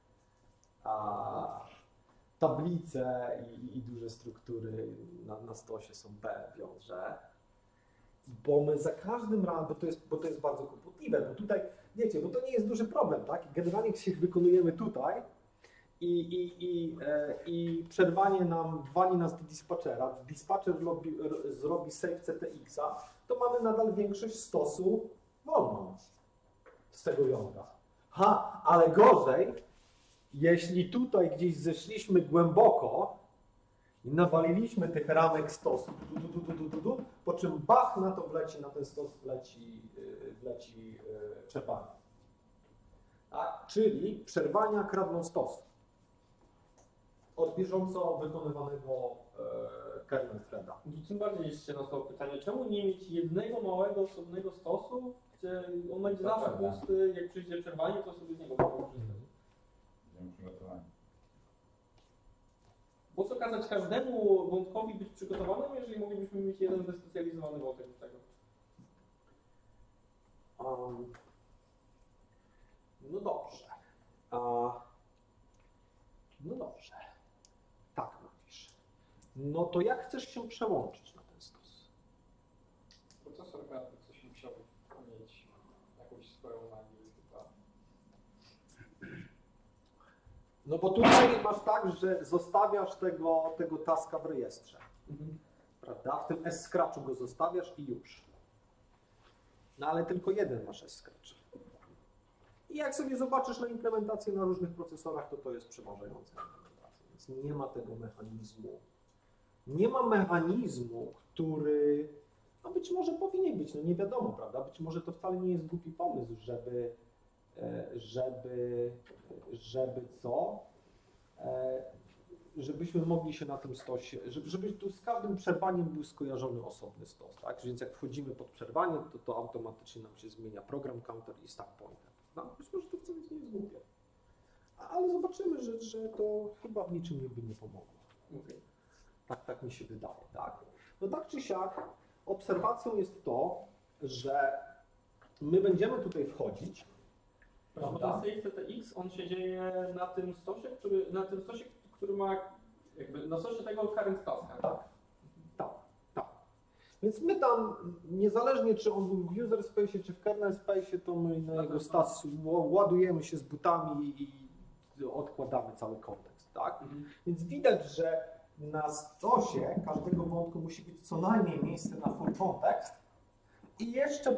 A tablice i duże struktury na stosie są B, wiąże. Bo my za każdym razem, bo to jest bardzo kłopotliwe, bo tutaj, wiecie, bo to nie jest duży problem, tak? Generalnie się wykonujemy tutaj i przerwanie nam wali nas do dispatchera, dispatcher zrobi save CTX-a, to mamy nadal większość stosu wolną z tego jądra. Ale gorzej, jeśli tutaj gdzieś zeszliśmy głęboko i nawaliliśmy tych ramek stosu, po czym bach na to wleci, na ten stos wleci przerwanie. Tak? Czyli przerwania kradną stos od bieżąco wykonywanego kernel threada. Tym bardziej jeszcze nasuwa pytanie, czemu nie mieć jednego małego, osobnego stosu, gdzie on będzie zawsze prawda. pusty, jak przyjdzie przerwanie, to sobie z niego mogą korzystać. Będziemy przygotowani. Po co kazać każdemu wątkowi być przygotowanym, jeżeli moglibyśmy mieć jeden wyspecjalizowany wątek do tego? No dobrze. No dobrze. Tak mówisz. No to jak chcesz się przełączyć na ten stos? Procesor grafik coś musiał mieć jakąś swoją magię chyba. No bo tutaj masz tak, że zostawiasz tego taska w rejestrze. Prawda? W tym S-Scratchu go zostawiasz i już. No ale tylko jeden masz S-Scratch. I jak sobie zobaczysz na implementację na różnych procesorach, to jest przeważająca implementacja. Więc nie ma tego mechanizmu. Nie ma mechanizmu, który no być może powinien być, no nie wiadomo, prawda? Być może to wcale nie jest głupi pomysł, żeby co? żebyśmy mogli się na tym stosie, żeby tu z każdym przerwaniem był skojarzony osobny stos, tak? Więc jak wchodzimy pod przerwanie, to automatycznie nam się zmienia program counter i stack pointer. No, być może to wcale nie jest głupie. Ale zobaczymy, że to chyba w niczym by nie pomogło. Tak mi się wydaje, tak? No tak czy siak, obserwacją jest to, że my będziemy tutaj wchodzić, Bo prawda? ten CTX, on się dzieje na tym stosie, który ma jakby na stosie tego current taska. Tak. Więc my tam, niezależnie czy on był w user space, czy w kernel space, to my na jego stas ładujemy się z butami i odkładamy cały kontekst, tak? Więc widać, że na stosie każdego wątku musi być co najmniej miejsce na full kontekst i jeszcze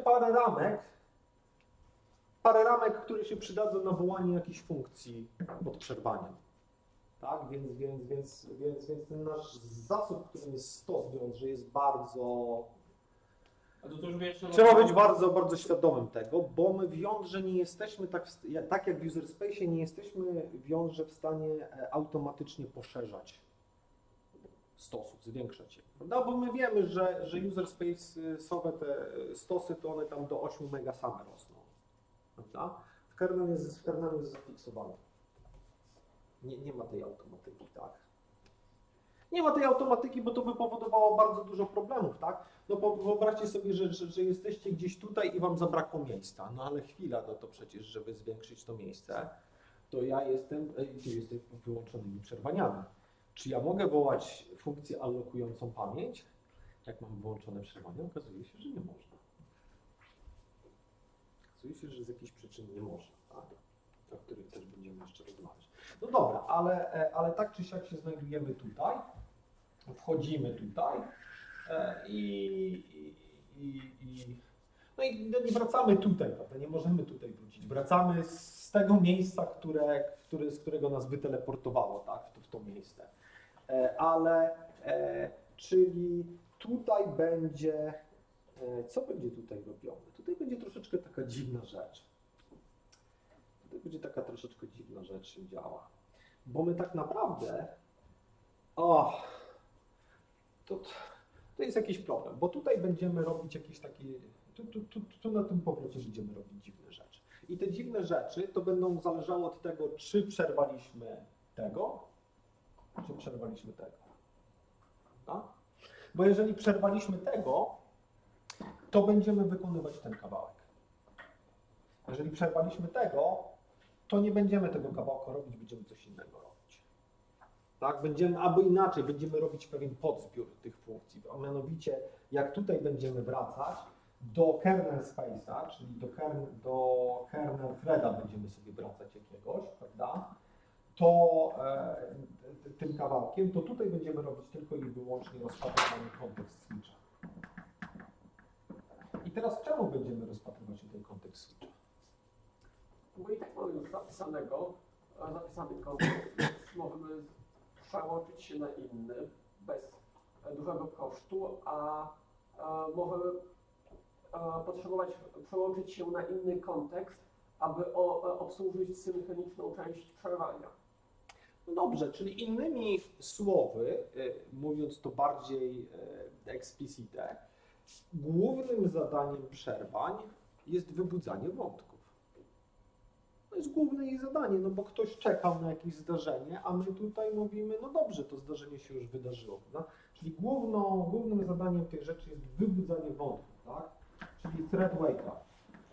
parę ramek, które się przydadzą na wołanie jakiejś funkcji pod przerwaniem. Tak, więc ten nasz zasób, którym jest stos wiąże, jest bardzo... A to już wiesz, Trzeba być bardzo, bardzo świadomym tego, bo my w jądrze nie jesteśmy tak jak w user space, nie jesteśmy w jądrze w stanie automatycznie poszerzać stosów, zwiększać je. Prawda? Bo my wiemy, że user space'owe te stosy, to one tam do 8 mega same rosną. Prawda? W kernelu jest zafiksowany. Nie ma tej automatyki, tak? Nie ma tej automatyki, bo to by powodowało bardzo dużo problemów, tak? No bo wyobraźcie sobie, że jesteście gdzieś tutaj i wam zabrakło miejsca. No ale chwila, no to przecież, żeby zwiększyć to miejsce, to ja jestem wyłączonymi przerwaniami. Czy ja mogę wołać funkcję allokującą pamięć, jak mam wyłączone przerwanie? Okazuje się, że nie można. Okazuje się, że z jakichś przyczyn nie można, tak? O których też będziemy jeszcze rozmawiać. No dobra, ale tak czy siak się znajdujemy tutaj, wchodzimy tutaj no i wracamy tutaj, prawda? Nie możemy tutaj wrócić. Wracamy z tego miejsca, z którego nas wyteleportowało, tak? W to miejsce. Czyli tutaj będzie, co będzie tutaj robione? Tutaj będzie troszeczkę taka dziwna rzecz. Tutaj będzie taka troszeczkę dziwna rzecz się działa. Bo my tak naprawdę, to jest jakiś problem, bo tutaj będziemy robić jakieś takie, tu na tym powrocie będziemy robić dziwne rzeczy. I te dziwne rzeczy to będą zależały od tego, czy przerwaliśmy tego, czy przerwaliśmy tego. Tak? Bo jeżeli przerwaliśmy tego, to będziemy wykonywać ten kawałek. Jeżeli przerwaliśmy tego, to nie będziemy tego kawałka robić, będziemy coś innego robić. Tak? Albo inaczej, będziemy robić pewien podzbiór tych funkcji, a mianowicie jak tutaj będziemy wracać do kernel space'a, czyli do kernel threada będziemy sobie wracać jakiegoś, prawda? To tym kawałkiem, to tutaj będziemy robić tylko i wyłącznie rozpatrywanie kontekst switcha. I teraz czemu będziemy rozpatrywać tutaj kontekst switcha? Bo i tak mamy już zapisany kontekst, więc możemy przełączyć się na inny bez dużego kosztu, a możemy potrzebować przełączyć się na inny kontekst, aby obsłużyć synchroniczną część przerwania. No dobrze, czyli innymi słowy, mówiąc to bardziej explicite, głównym zadaniem przerwań jest wybudzanie wątków. To jest główne ich zadanie, no bo ktoś czekał na jakieś zdarzenie, a my tutaj mówimy, no dobrze, to zdarzenie się już wydarzyło. Prawda? Czyli głównym zadaniem tej rzeczy jest wybudzanie wątków, tak? Czyli thread wake up.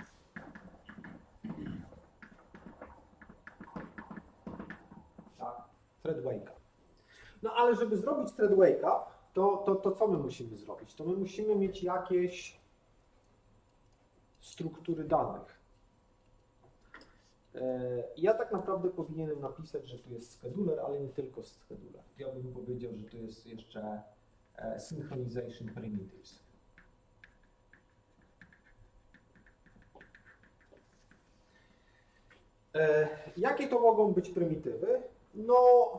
Tak, thread wake up. No ale żeby zrobić thread wake up, to co my musimy zrobić? To my musimy mieć jakieś struktury danych. Ja tak naprawdę powinienem napisać, że tu jest scheduler, ale nie tylko scheduler. Ja bym powiedział, że to jest jeszcze synchronization primitives. Jakie to mogą być prymitywy? No,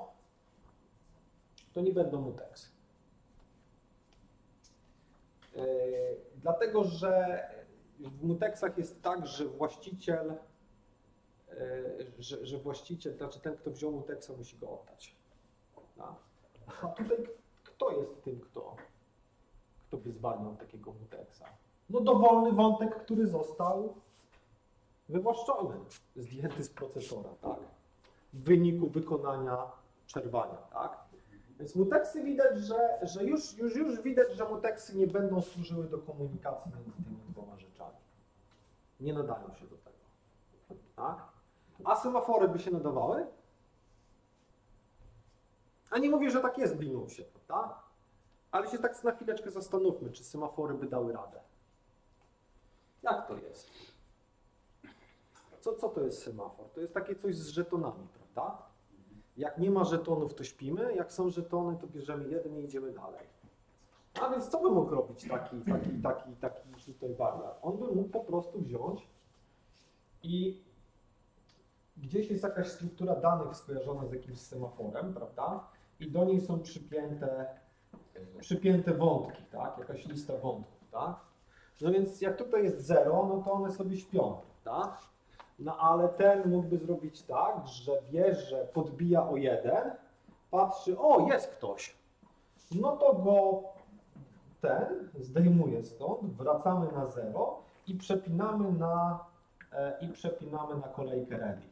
to nie będą mutex. Dlatego, że w mutexach jest tak, że właściciel, znaczy ten, kto wziął mutexa, musi go oddać. prawda? A tutaj kto jest tym, kto by zwalniał takiego muteksa? No dowolny wątek, który został wywłaszczony, zdjęty z procesora, tak? W wyniku wykonania przerwania, tak? Więc muteksy widać, że już widać, że muteksy nie będą służyły do komunikacji między tymi dwoma rzeczami. Nie nadają się do tego, tak? A semafory by się nadawały? A nie mówię, że tak jest w Linuxie, prawda? Ale się tak na chwileczkę zastanówmy, czy semafory by dały radę. Jak to jest? Co to jest semafor? To jest takie coś z żetonami, prawda? Jak nie ma żetonów, to śpimy, jak są żetony, to bierzemy jeden i idziemy dalej. A więc co by mógł robić taki tutaj wariat? On by mógł po prostu wziąć i gdzieś jest jakaś struktura danych skojarzona z jakimś semaforem, prawda? I do niej są przypięte wątki, tak? Jakaś lista wątków, tak? No więc jak tutaj jest 0, no to one sobie śpią, prawda? No ale ten mógłby zrobić tak, że bierze, podbija o 1, patrzy, o jest ktoś. No to go zdejmuje stąd, wracamy na 0 i przepinamy na kolejkę ready.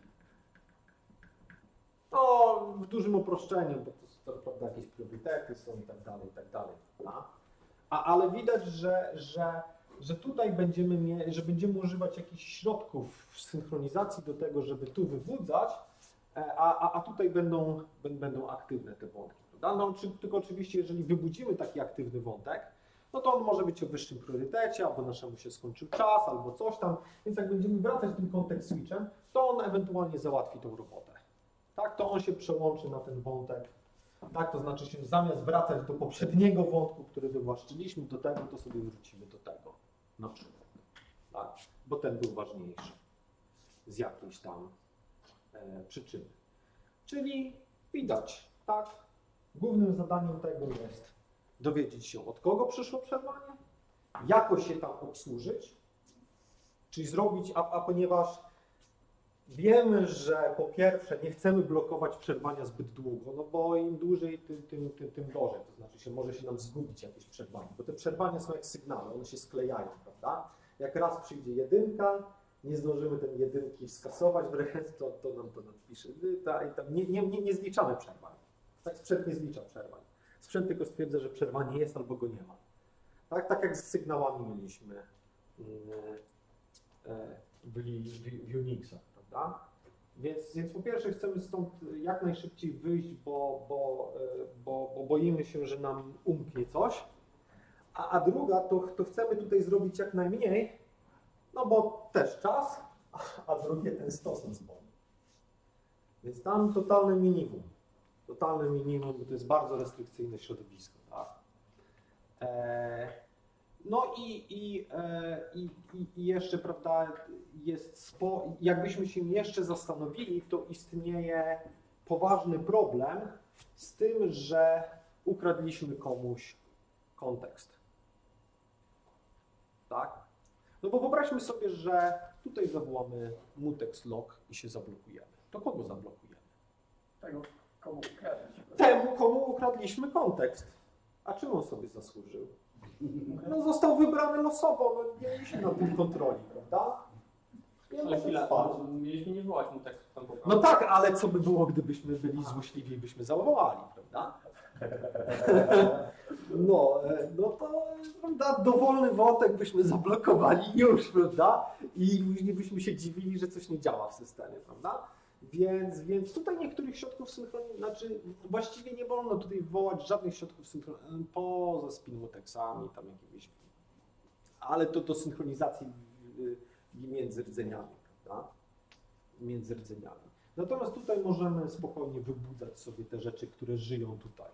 No w dużym uproszczeniu, bo to prawda, jakieś priorytety są i tak dalej, prawda? Ale widać, że tutaj będziemy używać jakichś środków synchronizacji do tego, żeby tu wybudzać, a tutaj będą aktywne te wątki. Prawda? No, tylko oczywiście, jeżeli wybudzimy taki aktywny wątek, no to on może być o wyższym priorytecie, albo naszemu się skończył czas, albo coś tam, więc jak będziemy wracać tym context switchem, to on ewentualnie załatwi tą robotę. Tak, to on się przełączy na ten wątek. Tak, to znaczy się zamiast wracać do poprzedniego wątku, który wywłaszczyliśmy, do tego, to sobie wrócimy do tego. Na przykład. Tak? Bo ten był ważniejszy. Z jakiejś tam przyczyny. Czyli widać, tak? Głównym zadaniem tego jest dowiedzieć się, od kogo przyszło przerwanie, jakoś się tam obsłużyć, czyli zrobić, a ponieważ wiemy, że po pierwsze nie chcemy blokować przerwania zbyt długo, no bo im dłużej, tym gorzej, to znaczy się może się nam zgubić jakieś przerwanie, bo te przerwania są jak sygnały, one się sklejają, prawda? Jak raz przyjdzie jedynka, nie zdążymy tej jedynki skasować w ręce, to nam to napisze i tam nie zliczamy przerwań. Tak, sprzęt nie zlicza przerwań. Sprzęt tylko stwierdza, że przerwanie jest albo go nie ma. Tak jak z sygnałami mieliśmy w Unixach, prawda? Więc po pierwsze chcemy stąd jak najszybciej wyjść, bo boimy się, że nam umknie coś, a druga to chcemy tutaj zrobić jak najmniej, no bo też czas, a drugie ten stos nas boli. Więc tam totalne minimum, bo to jest bardzo restrykcyjne środowisko, tak? No i jeszcze, prawda, jakbyśmy się jeszcze zastanowili, to istnieje poważny problem z tym, że ukradliśmy komuś kontekst. Tak? No bo wyobraźmy sobie, że tutaj zawołamy mutex log i się zablokujemy. To kogo zablokujemy? Tego, komu ukradliśmy. Temu, komu ukradliśmy kontekst. A czym on sobie zasłużył? No został wybrany losowo, no nie mieliśmy na tym kontroli, prawda? Nie Ale może chwila, spać. mieliśmy nie wołać mu tekstu tam po prostu. No tak, ale co by było, gdybyśmy byli złośliwi i byśmy zawołali, prawda? No to, prawda, dowolny wątek byśmy zablokowali już, prawda? I później byśmy się dziwili, że coś nie działa w systemie, prawda? Więc tutaj niektórych środków synchronizacji, znaczy właściwie nie wolno tutaj wywołać żadnych środków synchronizacji, poza spinmutexami, tam jakimiś, ale to do synchronizacji między rdzeniami, prawda? Między rdzeniami. Natomiast tutaj możemy spokojnie wybudzać sobie te rzeczy, które żyją tutaj.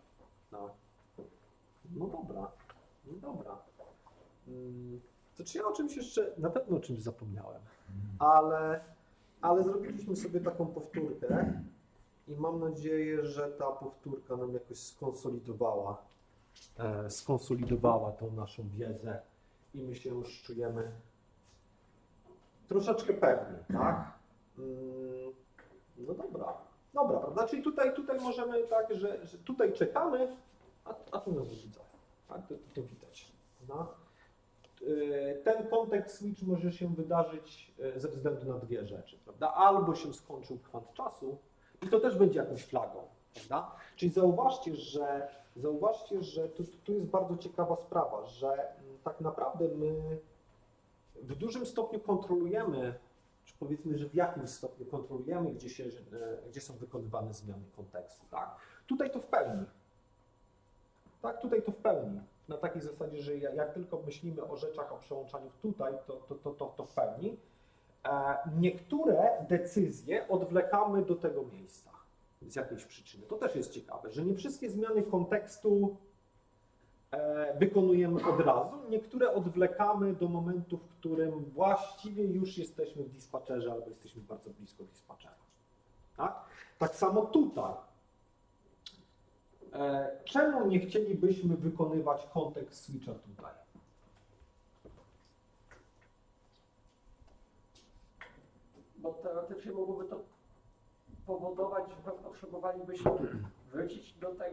No dobra, no dobra. To czy ja o czymś jeszcze, na pewno o czymś zapomniałem, ale zrobiliśmy sobie taką powtórkę i mam nadzieję, że ta powtórka nam jakoś skonsolidowała tą naszą wiedzę i my się już czujemy troszeczkę pewni, tak? No dobra, Dobra, prawda? Czyli tutaj możemy tak, że tutaj czekamy, a tu nas wybudza. Tak? To widać. Prawda? Ten context switch może się wydarzyć ze względu na dwie rzeczy, prawda? Albo się skończył kwant czasu i to też będzie jakąś flagą, prawda? Czyli zauważcie, że tu jest bardzo ciekawa sprawa, że tak naprawdę my w dużym stopniu kontrolujemy, czy powiedzmy, że w jakimś stopniu kontrolujemy, gdzie są wykonywane zmiany kontekstu, tak? Tutaj to w pełni. Tak, tutaj to w pełni. Na takiej zasadzie, że jak tylko myślimy o rzeczach, o przełączaniu tutaj, to w pełni. Niektóre decyzje odwlekamy do tego miejsca z jakiejś przyczyny. To też jest ciekawe, że nie wszystkie zmiany kontekstu wykonujemy od razu. Niektóre odwlekamy do momentu, w którym właściwie już jesteśmy w dispatcherze albo jesteśmy bardzo blisko dispatchera. Tak? Tak samo tutaj. Czemu nie chcielibyśmy wykonywać kontekst switcha tutaj? Bo teoretycznie mogłoby to powodować, że potrzebowalibyśmy wrócić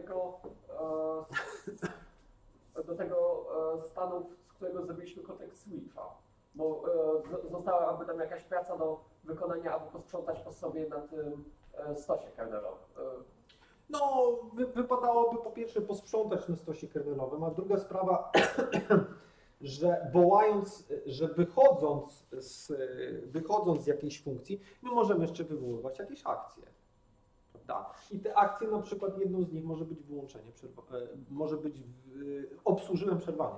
do tego stanu, z którego zrobiliśmy kontekst switcha. Bo zostałaby tam jakaś praca do wykonania, aby posprzątać po sobie na tym stosie kernelowym. No, wypadałoby po pierwsze posprzątać na stosie kernelowym, a druga sprawa, że wychodząc z jakiejś funkcji, my możemy jeszcze wywoływać jakieś akcje, prawda? I te akcje, na przykład jedną z nich może być wyłączenie, obsłużyłem przerwanie,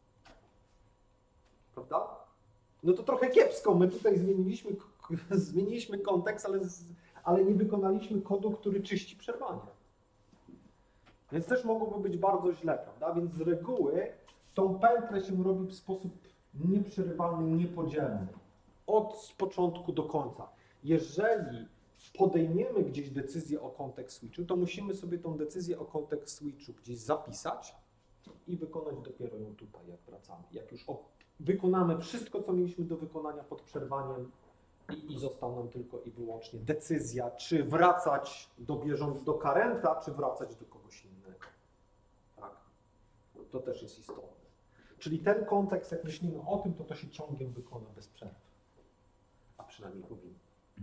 prawda? No to trochę kiepsko, my tutaj zmieniliśmy kontekst, ale nie wykonaliśmy kodu, który czyści przerwanie. Więc też mogłoby być bardzo źle, prawda? Więc z reguły tą pętlę się robi w sposób nieprzerywalny, niepodzielny. Od początku do końca. Jeżeli podejmiemy gdzieś decyzję o context switchu, to musimy sobie tą decyzję o context switchu gdzieś zapisać i wykonać dopiero ją tutaj, jak wracamy. Jak już wykonamy wszystko, co mieliśmy do wykonania pod przerwaniem, i została nam tylko i wyłącznie decyzja, czy wracać do karenta, czy wracać do kogoś innego. Tak? To też jest istotne. Czyli ten kontekst, jak myślimy o tym, to się ciągiem wykona bez przerwy. A przynajmniej powinno.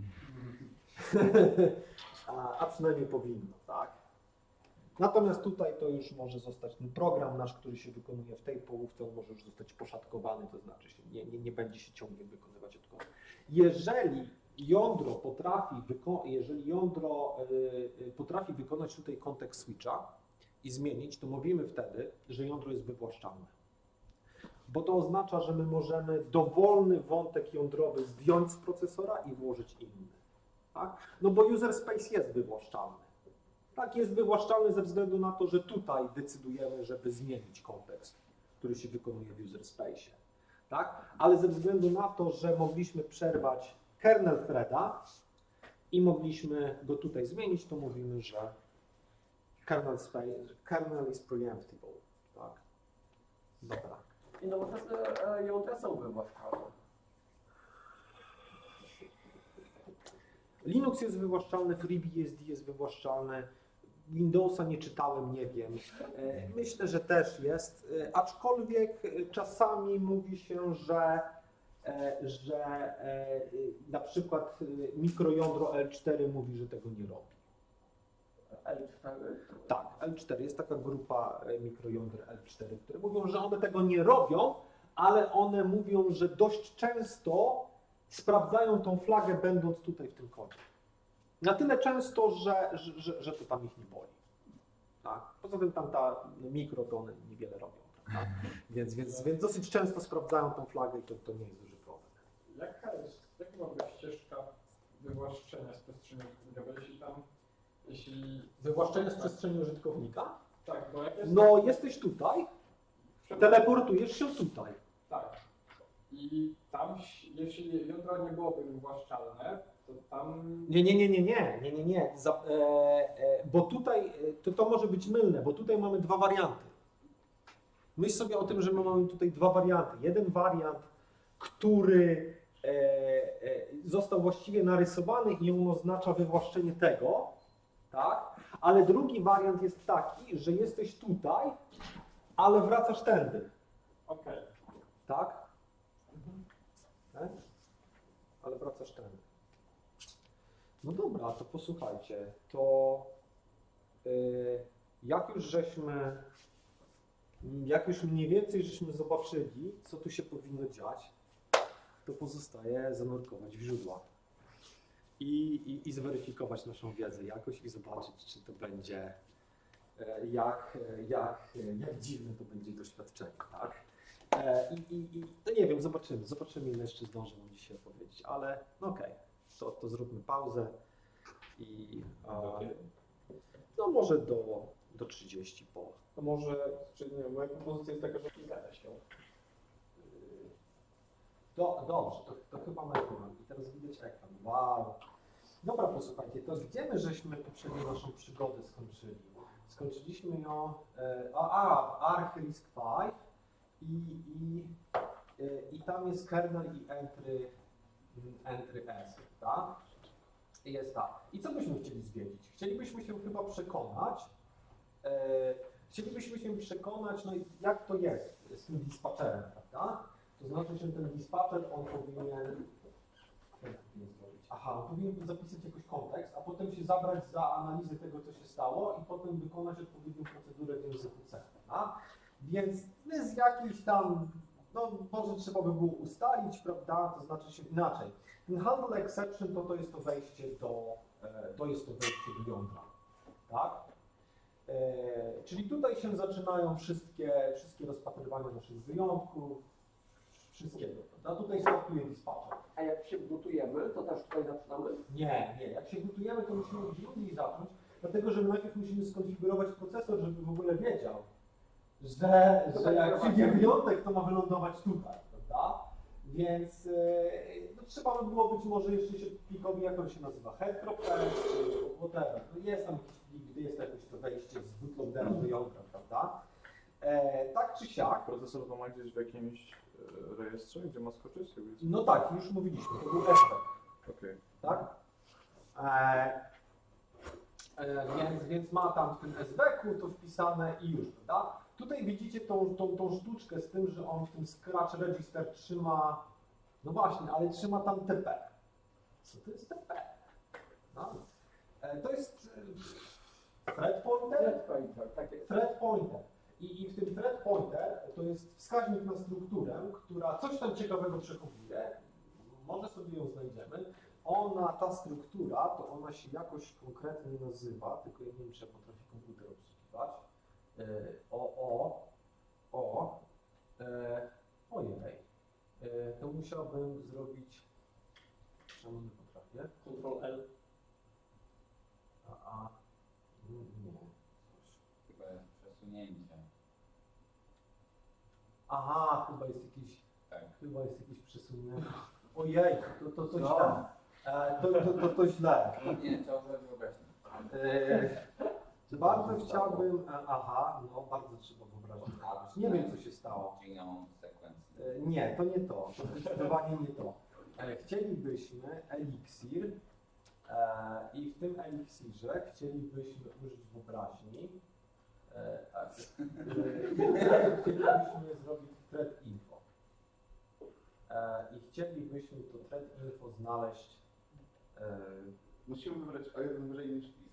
A przynajmniej powinno, tak? Natomiast tutaj to już może zostać ten program nasz, który się wykonuje w tej połówce, on może już zostać poszatkowany, to znaczy nie będzie się ciągiem wykonywać od końca. Jeżeli jądro potrafi wykonać tutaj kontekst switcha i zmienić, to mówimy wtedy, że jądro jest wywłaszczalne. Bo to oznacza, że my możemy dowolny wątek jądrowy zdjąć z procesora i włożyć inny. Tak? No bo user space jest wywłaszczalny. Tak, jest wywłaszczalny ze względu na to, że tutaj decydujemy, żeby zmienić kontekst, który się wykonuje w user space. Tak? Ale ze względu na to, że mogliśmy przerwać kernel threada i mogliśmy go tutaj zmienić, to mówimy, że kernel is preemptible. Tak? Dobra. I nowoczesne jądra są wywłaszczalne. Linux jest wywłaszczalny, FreeBSD jest wywłaszczalny, Windowsa nie czytałem, nie wiem. Myślę, że też jest, aczkolwiek czasami mówi się, że na przykład mikrojądro L4 mówi, że tego nie robi. L4? Tak, L4 jest taka grupa mikrojąder L4, które mówią, że one tego nie robią, ale one mówią, że dość często sprawdzają tą flagę, będąc tutaj w tym kodzie. Na tyle często, że to tam ich nie boli. Tak? Poza tym tam ta mikro to one niewiele robią. Prawda? Więc dosyć często sprawdzają tą flagę i to nie jest duży problem. Jaka ma być ścieżka wywłaszczenia z przestrzeni użytkowej, jeśli Wywłaszczenie z przestrzeni użytkownika? Tak, bo jak jest... No, jesteś tutaj, teleportujesz się tutaj. Tak. I tam, jeśli jądro nie byłoby wywłaszczalne, to tam... Nie. Bo tutaj to może być mylne, bo tutaj mamy dwa warianty. Myśl sobie o tym, że my mamy tutaj dwa warianty. Jeden wariant, który został właściwie narysowany i on oznacza wywłaszczenie tego, tak? Ale drugi wariant jest taki, że jesteś tutaj, ale wracasz tędy, Okej. tak? Tak? Ale wracasz tędy. No dobra, to posłuchajcie, to jak już mniej więcej żeśmy zobaczyli, co tu się powinno dziać, to pozostaje zanurkować w źródła i zweryfikować naszą wiedzę jakoś i zobaczyć, czy to będzie, jak dziwne to będzie doświadczenie, tak? I to nie wiem, zobaczymy ile jeszcze zdążę wam dzisiaj opowiedzieć, ale no okej, to zróbmy pauzę i no może do 30 po. To może, czyli nie wiem, moja propozycja jest taka, że kilka się. Dobrze, to chyba na ekran. I teraz widać ekran. Wow. Dobra, posłuchajcie, to gdzie my żeśmy poprzednio naszą przygodę skończyli? Skończyliśmy ją w Arch Risk 5 i tam jest kernel i entry S, tak? I jest tak. I co byśmy chcieli zwiedzić? Chcielibyśmy się chyba przekonać, no jak to jest z tym dispatcherem, prawda? To znaczy, że ten dispatcher, on powinien zrobić? On powinien zapisać jakiś kontekst, a potem się zabrać za analizę tego, co się stało i potem wykonać odpowiednią procedurę w języku C, prawda? Więc z jakiejś tam, no może trzeba by było ustalić, prawda? To znaczy się inaczej. Ten handle exception to jest to wejście do jądra, tak? Czyli tutaj się zaczynają wszystkie rozpatrywania naszych wyjątków, wszystkiego, prawda? Tutaj startuje dispatcher. A jak się gotujemy, to też tutaj zaczynamy? Nie. Jak się gotujemy, to musimy gdzie indziej zacząć, dlatego że najpierw musimy skonfigurować procesor, żeby w ogóle wiedział, że jak przyjdzie wyjątek, to ma wylądować tutaj, prawda? Więc no, trzeba by było być może jeszcze się plikowi, jak on się nazywa, head.s czy whatever. No jest tam jakiś plik, gdzie jest jakoś to wejście z bootloadera do jądra, prawda? Tak czy siak. Procesor to ma gdzieś w jakimś rejestrze, gdzie ma skoczyć? No tak, już mówiliśmy, to był SB. Okej. Tak? Więc ma tam w tym SB-ku to wpisane i już, prawda? Tutaj widzicie tą sztuczkę z tym, że on w tym Scratch Register trzyma, no właśnie, ale trzyma tam TP. Co to jest TP? No. To jest thread pointer? Thread pointer. I w tym thread pointer to jest wskaźnik na strukturę, która coś tam ciekawego przechowuje. Może sobie ją znajdziemy. Ta struktura, to ona się jakoś konkretnie nazywa, tylko ja nie wiem, czy ja potrafię komputer obsługiwać. Ojej. To musiałbym zrobić. Czemu nie potrafię? Ctrl L. Nie. Chyba jest przesunięcie. Aha, chyba jest jakieś. Tak. Chyba jest jakieś przesunięcie. Ojej, to źle. To źle. Nie, trzeba używać wyobraźni. Bardzo chciałbym. Bardzo trzeba wyobrazić. Nie wiem, co się stało. Genome sequence. Nie, to nie to. To zdecydowanie nie to. Chcielibyśmy eliksir i w tym eliksirze chcielibyśmy użyć wyobraźni. Chcielibyśmy zrobić thread info. I chcielibyśmy to thread info znaleźć. Musimy wybrać o jeden wyżej niż disk.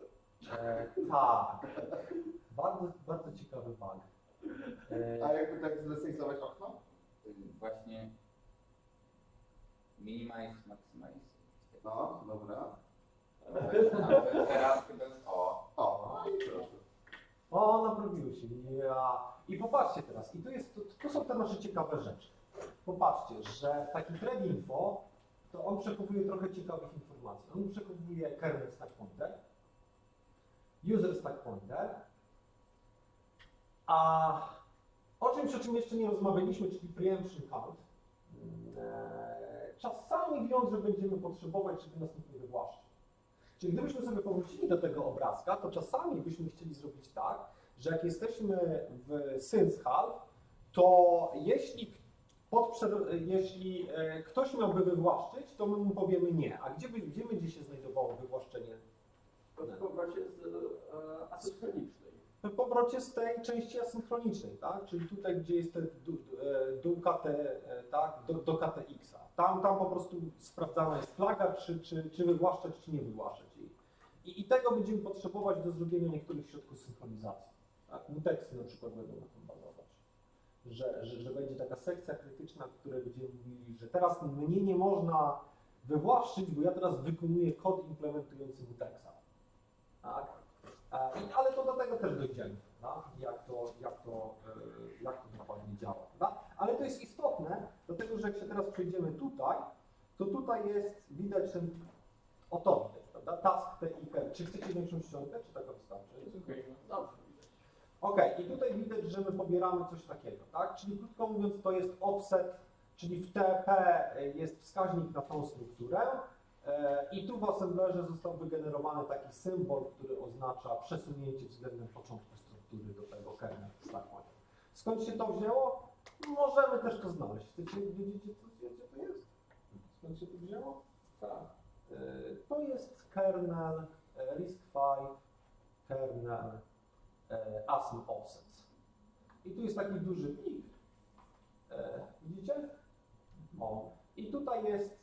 Tak. Bardzo ciekawy bug. A jakby tak zresejzować okno? Właśnie minimize, maximize. No, dobra. Teraz chyba jest o. O, i proszę. Naprawiło się. I popatrzcie teraz. I to są te nasze ciekawe rzeczy. Popatrzcie, że taki thread info, to on przechowuje trochę ciekawych informacji. On przechowuje kernel stack pointer, user stack pointer, a o czym jeszcze nie rozmawialiśmy, czyli preemption count, czasami w jądrze będziemy potrzebować, żeby nas nie wywłaszczyć. Czyli gdybyśmy sobie powrócili do tego obrazka, to czasami byśmy chcieli zrobić tak, że jak jesteśmy w synthhalf, to jeśli ktoś miałby wywłaszczyć, to my mu powiemy nie. A gdzie będzie się znajdowało wywłaszczenie W powrocie z asynchronicznej. W powrocie z tej części asynchronicznej, tak? Czyli tutaj, gdzie jest ten do KT, tak? Do KTX-a. Tam po prostu sprawdzana jest flaga, czy wywłaszczać, czy nie wywłaszczać jej. I tego będziemy potrzebować do zrobienia niektórych środków synchronizacji. Tak? Muteksy na przykład będą na tym bazować. Że będzie taka sekcja krytyczna, w której będziemy mówili, że teraz mnie nie można wywłaszczyć, bo ja teraz wykonuję kod implementujący muteksa. Tak? Ale to do tego też dojdziemy, tak? jak to dokładnie działa. Tak? Ale to jest istotne, dlatego że jak się teraz przejdziemy tutaj, to tutaj jest, widać ten, oto widać, prawda? Task TIK. Czy chcecie większą ściągę, czy taka wystarczy? Dobrze. Ok, i tutaj widać, że my pobieramy coś takiego, tak? Czyli krótko mówiąc, to jest offset, czyli w TP jest wskaźnik na tą strukturę i tu w assemblerze został wygenerowany taki symbol, który oznacza przesunięcie względem początku struktury do tego kernel stack pointer. Skąd się to wzięło? Możemy też to znaleźć. Chcecie wiedzieć, gdzie to jest? Skąd się to wzięło? Tak. To jest kernel RISC-V, kernel asm offsets. I tu jest taki duży plik. Widzicie? O. I tutaj jest,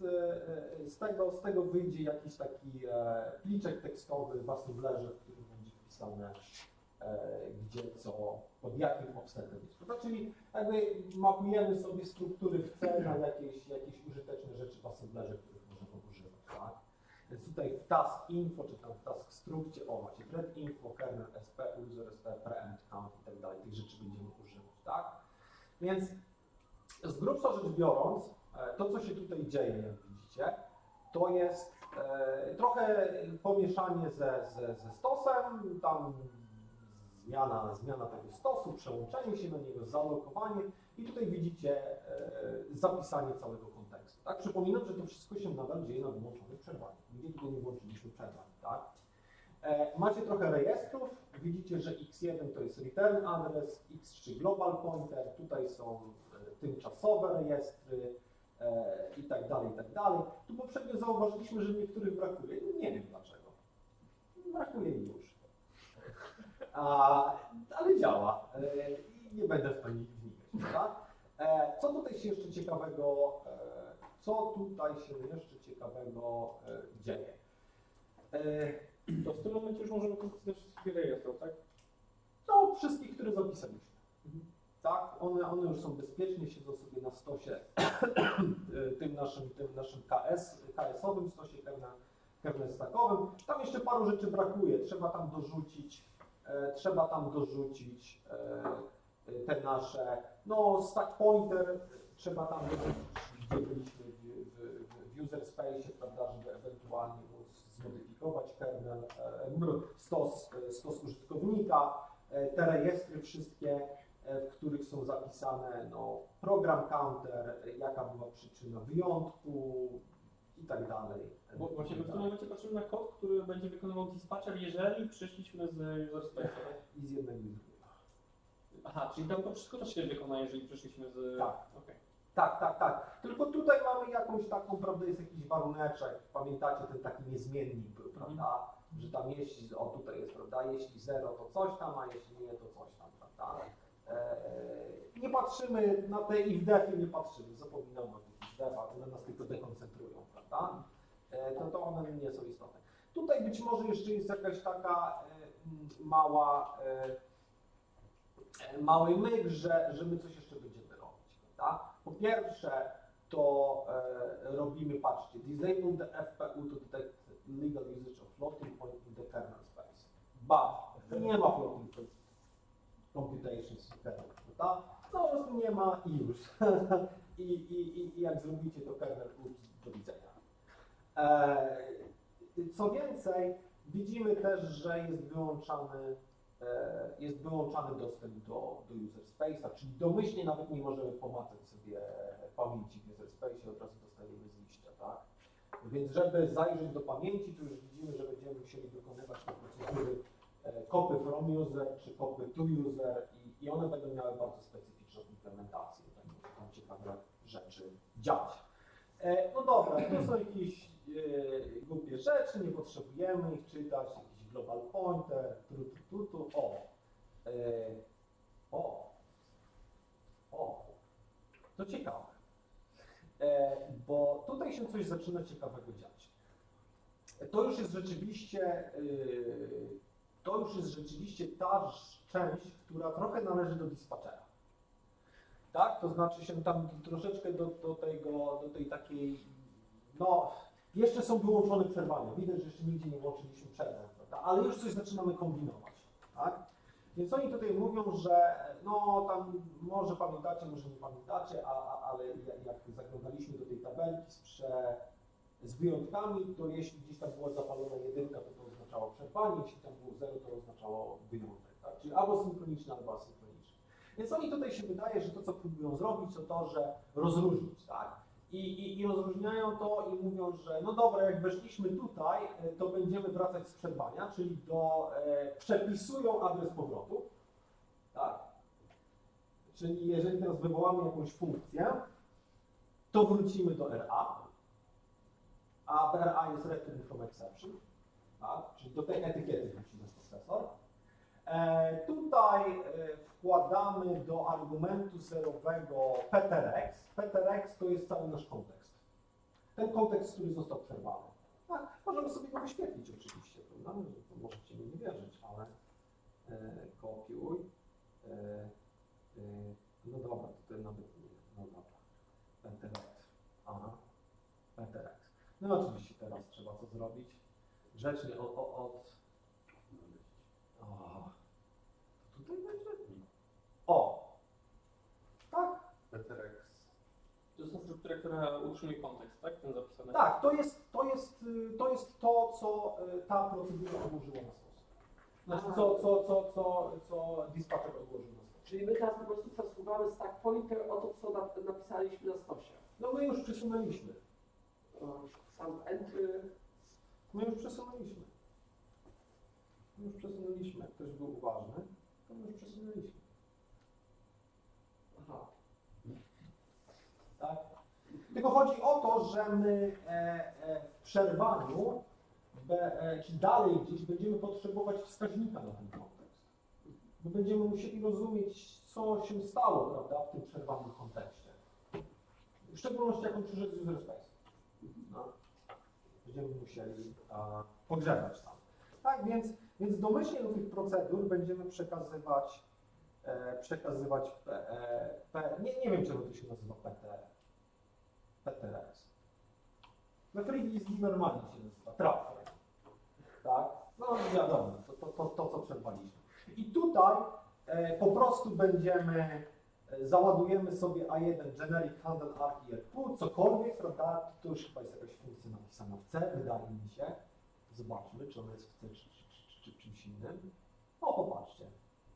z tego wyjdzie jakiś taki pliczek tekstowy w assemblerze, w którym będzie wpisane gdzie co, pod jakim offsetem jest. Prawda? Czyli jakby mapujemy sobie struktury w C na jakieś użyteczne rzeczy w assemblerze, których możemy używać. Tak? Więc tutaj w task info, czy tam w task strukcie, o macie thread info, kernel sp, user sp, preempt count i tak dalej, tych rzeczy będziemy używać, tak? Więc z grubsza rzecz biorąc, to co się tutaj dzieje, jak widzicie, to jest trochę pomieszanie ze stosem, tam zmiana tego stosu, przełączenie się na niego, zalokowanie i tutaj widzicie zapisanie całego kontekstu. Tak? Przypominam, że to wszystko się nadal dzieje na wyłączonych przerwaniach. Nigdzie tutaj nie włączyliśmy przerwań. Tak? Macie trochę rejestrów. Widzicie, że x1 to jest return address, x3 global pointer, tutaj są tymczasowe rejestry i tak dalej, i tak dalej. Tu poprzednio zauważyliśmy, że niektórych brakuje. Nie wiem dlaczego. Brakuje mi już. Ale działa i nie będę w to wnikać. Tak? Co tutaj się jeszcze ciekawego dzieje? To w tym momencie już możemy korzystać ze wszystkich rejestrów, tak? No, wszystkich, które zapisaliśmy. Tak, one już są bezpiecznie, siedzą sobie na stosie tym naszym KS-owym stosie kernel stackowym. Tam jeszcze paru rzeczy brakuje. Trzeba tam dorzucić te nasze, no stack pointer, trzeba tam dorzucić, gdzie byliśmy w user space, prawda, żeby ewentualnie móc zmodyfikować kernel, stos użytkownika, te rejestry wszystkie, w których są zapisane no, program counter, jaka była przyczyna wyjątku i tak dalej. Bo właśnie w tym momencie patrzymy na kod, który będzie wykonywał dispatcher, jeżeli przyszliśmy z user space. I z jednego i z drugiego. Aha, czyli tam to wszystko też się wykona, jeżeli przyszliśmy z... Tak. Okay. Tak. Tylko tutaj mamy jakąś taką, prawda, jest jakiś waruneczek. Pamiętacie, ten taki niezmiennik był, prawda? Że tam jeśli, o tutaj jest, prawda, jeśli 0 to coś tam, a jeśli nie to coś tam, prawda? Nie patrzymy na te if-defy, nie patrzymy, zapominamy o tych if-defach, one nas tylko dekoncentrują, prawda? To one nie są istotne. Tutaj być może jeszcze jest jakaś taka mały myk, że my coś jeszcze będziemy robić, prawda? Po pierwsze, to robimy, patrzcie, disable the FPU to detect legal usage of floating point in the kernel space. But nie ma floating point computations w kernel, prawda? No po prostu nie ma i już. I jak zrobicie to kernel, do widzenia. Co więcej, widzimy też, że jest wyłączany dostęp do user space'a, czyli domyślnie nawet nie możemy pomacać sobie pamięci w user space'ie, od razu dostajemy z liścia, tak? Więc żeby zajrzeć do pamięci, to już widzimy, że będziemy musieli wykonywać te procedury copy from user czy copy to user i one będą miały bardzo specyficzną implementację, będą tam ciekawe rzeczy działać. No dobra, to są jakieś głupie rzeczy, nie potrzebujemy ich czytać, jakieś global pointer, to ciekawe, bo tutaj się coś zaczyna ciekawego dziać. To już jest rzeczywiście ta część, która trochę należy do dispatchera. Tak? To znaczy się tam troszeczkę do tej takiej, no, jeszcze są wyłączone przerwania. Widać, że jeszcze nigdzie nie włączyliśmy przerwań, prawda? Ale już coś zaczynamy kombinować. Tak? Więc oni tutaj mówią, że no tam może pamiętacie, może nie pamiętacie, ale jak zaglądaliśmy do tej tabelki z wyjątkami, to jeśli gdzieś tam była zapalona jedynka, to oznaczało przerwanie, jeśli tam było 0, to oznaczało wyjątek. Tak? Czyli albo synchroniczne, albo asynchroniczne. Więc oni tutaj się wydaje, że to, co próbują zrobić, to że rozróżnić, tak? I rozróżniają to i mówią, że no dobra, jak weszliśmy tutaj, to będziemy wracać z przerwania, czyli przepisują adres powrotu, tak? Czyli jeżeli teraz wywołamy jakąś funkcję, to wrócimy do RA, a w RA jest return from exception, tak? Czyli do tej etykiety wróci nasz procesor. Tutaj wkładamy do argumentu zerowego PTRX. PTRX to jest cały nasz kontekst. Ten kontekst, który został przerwany. Tak, możemy sobie go wyświetlić oczywiście, prawda? Możecie mi nie wierzyć, ale kopiuj. No dobra, tutaj nawet nie. No dobra. PTRX. Aha. PTRX. No oczywiście teraz trzeba co zrobić? Grzecznie tutaj będzie? Tak? PTRX. To jest ta struktura, która utrzymuje kontekst, tak? Ten zapisany. Tak, to jest to, co ta procedura odłożyła na stos. Znaczy, co dispatcher odłożył na stos. Czyli my teraz po prostu przesuwamy stack pointer o to, co napisaliśmy na stosie. No my już przesunęliśmy. Sam entry. My już przesunęliśmy. Jak ktoś był uważny, to my już przesunęliśmy. Aha. Tak? Tylko chodzi o to, że my w przerwaniu, czy dalej gdzieś będziemy potrzebować wskaźnika na ten kontekst. My będziemy musieli rozumieć, co się stało, prawda, w tym przerwanym kontekście. W szczególności jak on przyszedł z user space. No. Będziemy musieli pogrzebać tam. Tak, więc domyślnie do tych procedur będziemy przekazywać nie wiem, czemu to się nazywa PTRX. We FreeBSD normalnie się nazywa trap. Tak? No wiadomo, to co przerwaliśmy. I tutaj po prostu załadujemy sobie A1 generic handle arc cokolwiek, prawda? To już chyba jest jakaś funkcja napisana w C, wydaje mi się. Zobaczmy, czy ona jest w C, czy czymś innym. O, popatrzcie.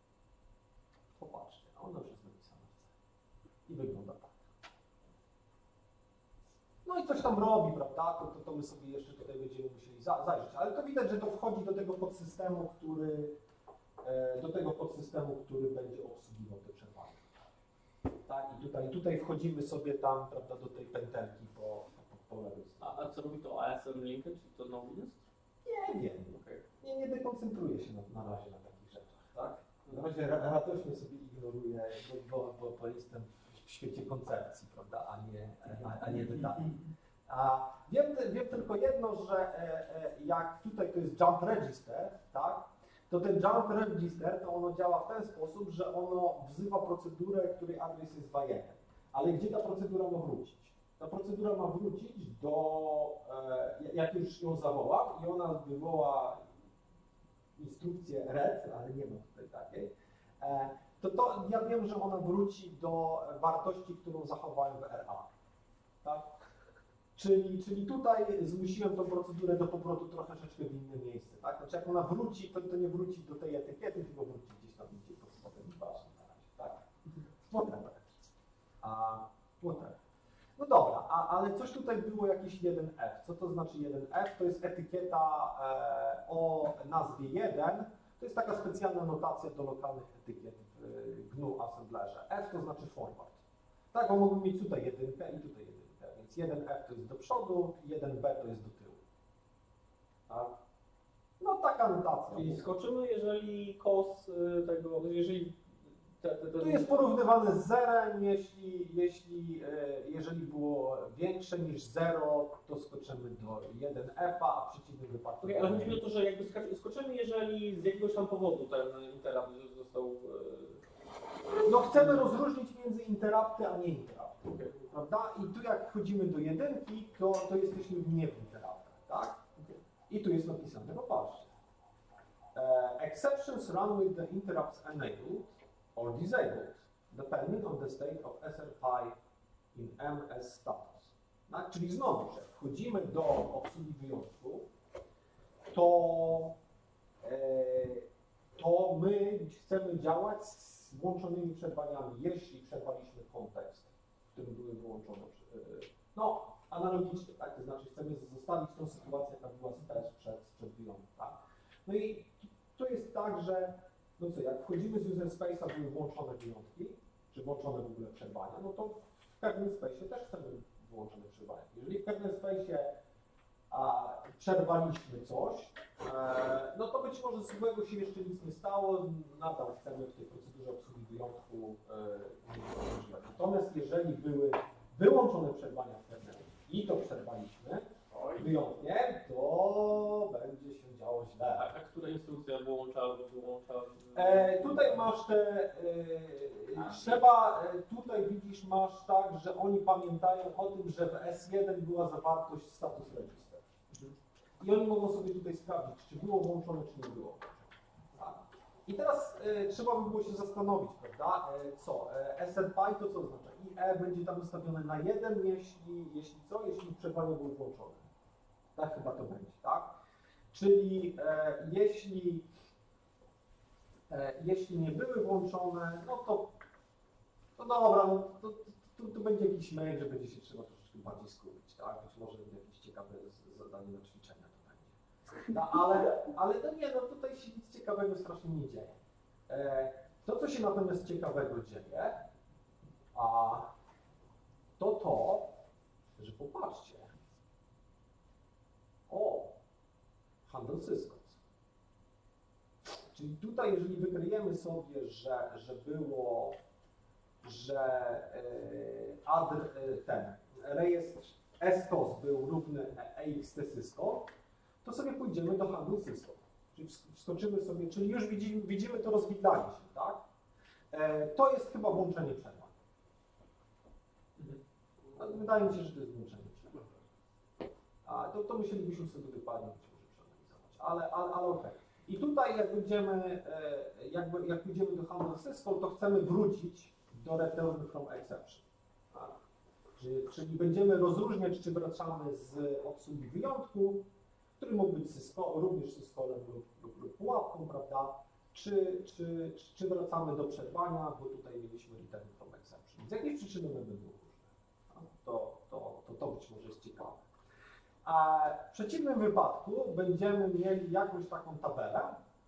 Ona już jest napisana w C. I wygląda tak. No i coś tam robi, prawda? To my sobie jeszcze tutaj będziemy musieli zajrzeć. Ale to widać, że to wchodzi do tego podsystemu, który będzie obsługiwał te przerwanie. Tak? I tutaj wchodzimy sobie tam, prawda, do tej pętelki po lewej stronie. A co robi to ASM linkage, czy to no list? Nie wiem. Okay. Nie dekoncentruję się na razie na takich rzeczach, tak? Na razie radośnie sobie ignoruję, bo jestem w świecie koncepcji, prawda, a nie detali. Wiem tylko jedno, że jak tutaj to jest jump register, tak, to ten jump register, to ono działa w ten sposób, że ono wzywa procedurę, której adres jest V1. Ale gdzie ta procedura ma wrócić? Ta procedura ma wrócić jak już ją zawołam i ona wywoła instrukcję read, ale nie ma tutaj takiej, to ja wiem, że ona wróci do wartości, którą zachowałem w RA. Tak? Czyli tutaj zmusiłem tą procedurę do powrotu troszeczkę w inne miejsce. Tak? Znaczy jak ona wróci, to nie wróci do tej etykiety, tylko wróci gdzieś tam indziej pod spodem. Ważne na razie. Tak? Whatever. Whatever. No dobra, ale coś tutaj było jakieś 1F. Co to znaczy 1F? To jest etykieta o nazwie 1. To jest taka specjalna notacja do lokalnych etykiet w GNU assemblerze. F to znaczy forward. Tak, bo mógłbym mieć tutaj jedynkę i tutaj jedynkę. Więc 1F to jest do przodu, 1B to jest do tyłu. Tak? No taka anotacja. Czyli skoczymy, jeżeli kos tego, jeżeli Tu jest porównywane z zerem, jeżeli było większe niż 0, to skoczymy do 1f, a w przeciwnym wypadku... Okej, ale chodzi mi o to, że jakby skoczymy, jeżeli z jakiegoś tam powodu ten interrupt został... No chcemy rozróżnić między interrupty a nie interrupty, prawda? I tu jak wchodzimy do jedynki, to jesteśmy nie w interruptach, tak? I tu jest napisane, popatrzcie. Exceptions run with the interrupts enabled or disabled, depending on the state of SRPI in MS status. Tak? Czyli znowu, że wchodzimy do obsługi wyjątków, to my chcemy działać z włączonymi przerwaniami, jeśli przerwaliśmy kontekst, w którym były wyłączone, no analogicznie, tak? To znaczy chcemy zostawić tą sytuację, jaka była sprzed wyjątku, tak? No i to jest tak, że no co, jak wchodzimy z user space'a, były włączone wyjątki, czy włączone w ogóle przerwania, no to w kernel space'ie też chcemy wyłączone przerwania. Jeżeli w kernel space'ie przerwaliśmy coś, no to być może złego się jeszcze nic nie stało, nadal chcemy w tej procedurze obsługi wyjątku nie używać. Natomiast jeżeli były wyłączone przerwania w kernelu i to przerwaliśmy wyjątkiem, to będzie się działo źle. A która instrukcja wyłącza? Tutaj masz tutaj widzisz, masz tak, że oni pamiętają o tym, że w S1 była zawartość status register. I oni mogą sobie tutaj sprawdzić, czy było włączone, czy nie było. Tak. I teraz trzeba by było się zastanowić, prawda, co? SRPI to co oznacza? IE będzie tam ustawione na 1, jeśli przerwania były włączone. Tak chyba to będzie, tak? Czyli jeśli nie były włączone, no to dobra, no to będzie jakiś mail, że będzie się trzeba troszeczkę bardziej skupić, tak? Być może jakieś ciekawe zadanie na ćwiczenia to będzie. No, ale to nie, no tutaj się nic ciekawego strasznie nie dzieje. To, co się natomiast ciekawego dzieje, to, że popatrzcie, handle systems. Czyli tutaj, jeżeli wykryjemy sobie, że było, ten rejestr scos był równy ext sysco, to sobie pójdziemy do handle system. Czyli wskoczymy sobie, czyli już widzimy to rozwidlanie się, tak? To jest chyba włączenie przerwań. Wydaje mi się, że to jest włączenie przerwań. To musielibyśmy sobie dokładnie być może przeanalizować, ale okej. I tutaj jak pójdziemy do handle system, to chcemy wrócić do return from exception. Tak? Czyli będziemy rozróżniać, czy wracamy z obsługi wyjątku, który mógł być również syskolem lub pułapką, prawda? Czy wracamy do przerwania, bo tutaj mieliśmy return from exception. Z jakiej przyczyny one będą różne? To być może jest ciekawe. A w przeciwnym wypadku będziemy mieli jakąś taką tabelę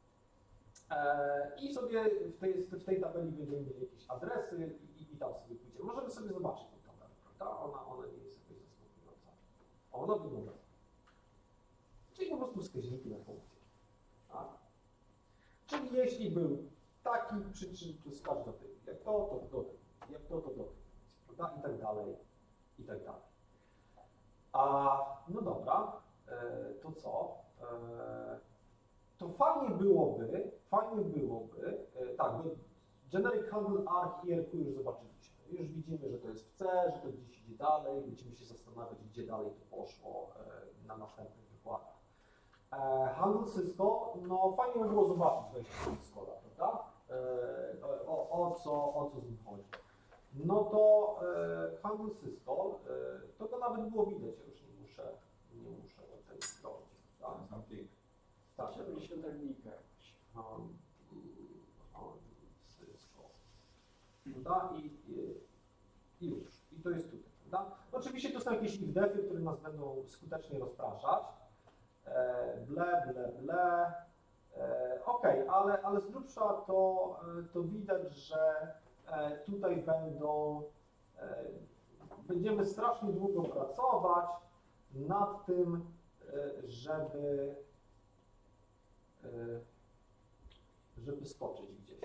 i sobie w tej tabeli będziemy mieli jakieś adresy i tam sobie pójdziemy. Możemy sobie zobaczyć tę tabelę, prawda? Ona nie jest jakoś zaskakująca. Ona wygląda. Czyli po prostu wskaźniki na funkcję. Tak? Czyli jeśli był taki przyczyn, to wskaż do tych, jak to do tych, jak to do tych, prawda? I tak dalej, i tak dalej. No dobra, to co? To fajnie byłoby, tak, bo Generic Handle Arch i RQ już zobaczyliśmy. Już widzimy, że to jest w C, że to gdzieś idzie dalej, będziemy się zastanawiać, gdzie dalej to poszło na następnych wykładach. Handle Cisco, no fajnie by było zobaczyć wejście do Ciscola, prawda? O co z nim chodzi. No to handle Cisco, to go nawet było widać, ja już nie muszę tego sprawdzić. Tak? Tak, Chciałbym świątecznika jakoś. Cisco. Prawda? I już. I to jest tutaj, prawda? No, oczywiście to są jakieś if-defy, które nas będą skutecznie rozpraszać. Okej, ale z grubsza to widać, że tutaj będziemy strasznie długo pracować nad tym, żeby żeby skoczyć gdzieś.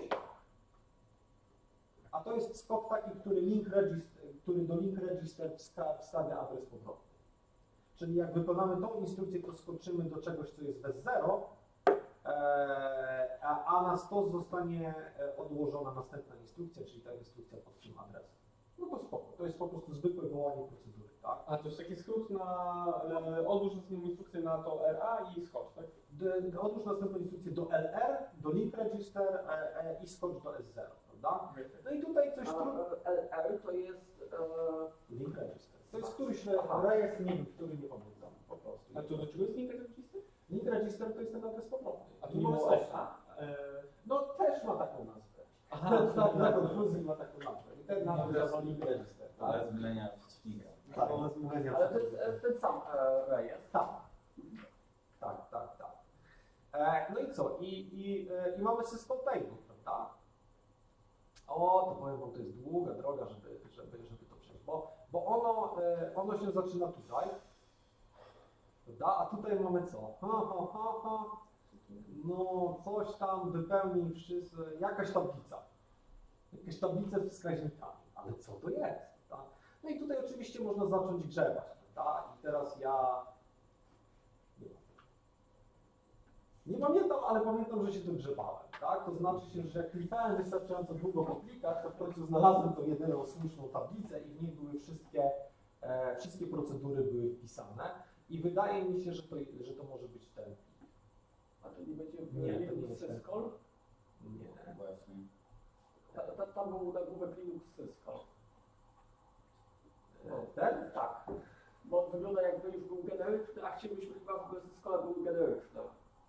A to jest skok taki, który do link register wstawia adres powrotny. Czyli jak wykonamy tą instrukcję, to skoczymy do czegoś, co jest bez 0, a na stos zostanie odłożona następna instrukcja, czyli ta instrukcja pod tym adresem. No to spoko, to jest po prostu zwykłe wołanie procedury, tak? A to jest taki skrót na odłóż następną instrukcję na to RA i skocz, tak? Odłóż następną instrukcję do LR, do link register i skocz do S0, prawda? No i tutaj coś LR to jest... link register. To jest któryś rejestr, który nie pamiętam po prostu. A to do czego jest link register? Link register to jest ten adres powrotny. A tu Nie nie ma ma stopa. No też ma taką nazwę. Aha, Dla konfuzji ma taką nazwę. I ten adres to link register. Tak? Bez mylenia w ćwika. Tak, bez mówienia. Ale to jest ten sam rejestr. Tak. Tak, tak, tak. No i co? I mamy system table, prawda? O, to powiem wam, to jest długa droga, żeby to przejść, bo ono się zaczyna tutaj, prawda? A tutaj mamy co? No, coś tam wypełni jakaś tablica z wskaźnikami, ale co to jest? Prawda? No i tutaj oczywiście można zacząć grzebać, prawda? I teraz ja nie pamiętam, ale pamiętam, że się dogrzebałem, tak? To znaczy się, że jak klikałem wystarczająco długo po plikach, to w końcu znalazłem tą jedyną słuszną tablicę i w niej były wszystkie procedury były wpisane i wydaje mi się, że to może być ten plik. A to nie będzie Nie, to nie jest ten. Syscall? Nie. Właśnie. Tam był nagłówek Linux Syscall. Ten? Tak. Bo wygląda jakby już był generyczny, a chcielibyśmy chyba w ogóle Syscalla były generyczne.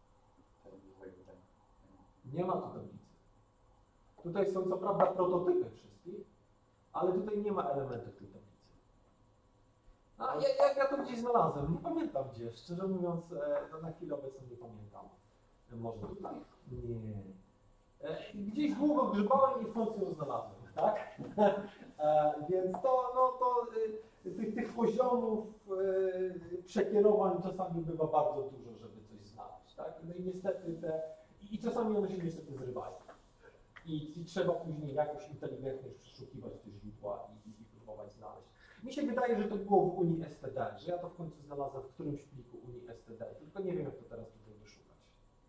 Nie ma tu tablicy. Tutaj są co prawda prototypy wszystkich, ale tutaj nie ma elementów tej tablicy. A ja to gdzieś znalazłem, nie pamiętam gdzie, szczerze mówiąc, to na chwilę obecną nie pamiętam. Może tutaj? Nie. Gdzieś długo grzebałem i w końcu ją znalazłem, tak? Więc tych poziomów przekierowań czasami bywa bardzo dużo, żeby coś znaleźć, tak? No i niestety i czasami one się niestety zrywają. I trzeba później jakoś inteligentnie przeszukiwać te źródła i próbować znaleźć. Mi się wydaje, że to było w Unii STD, że ja to w końcu znalazłem w którymś pliku Unii STD, tylko nie wiem, jak to teraz tutaj wyszukać.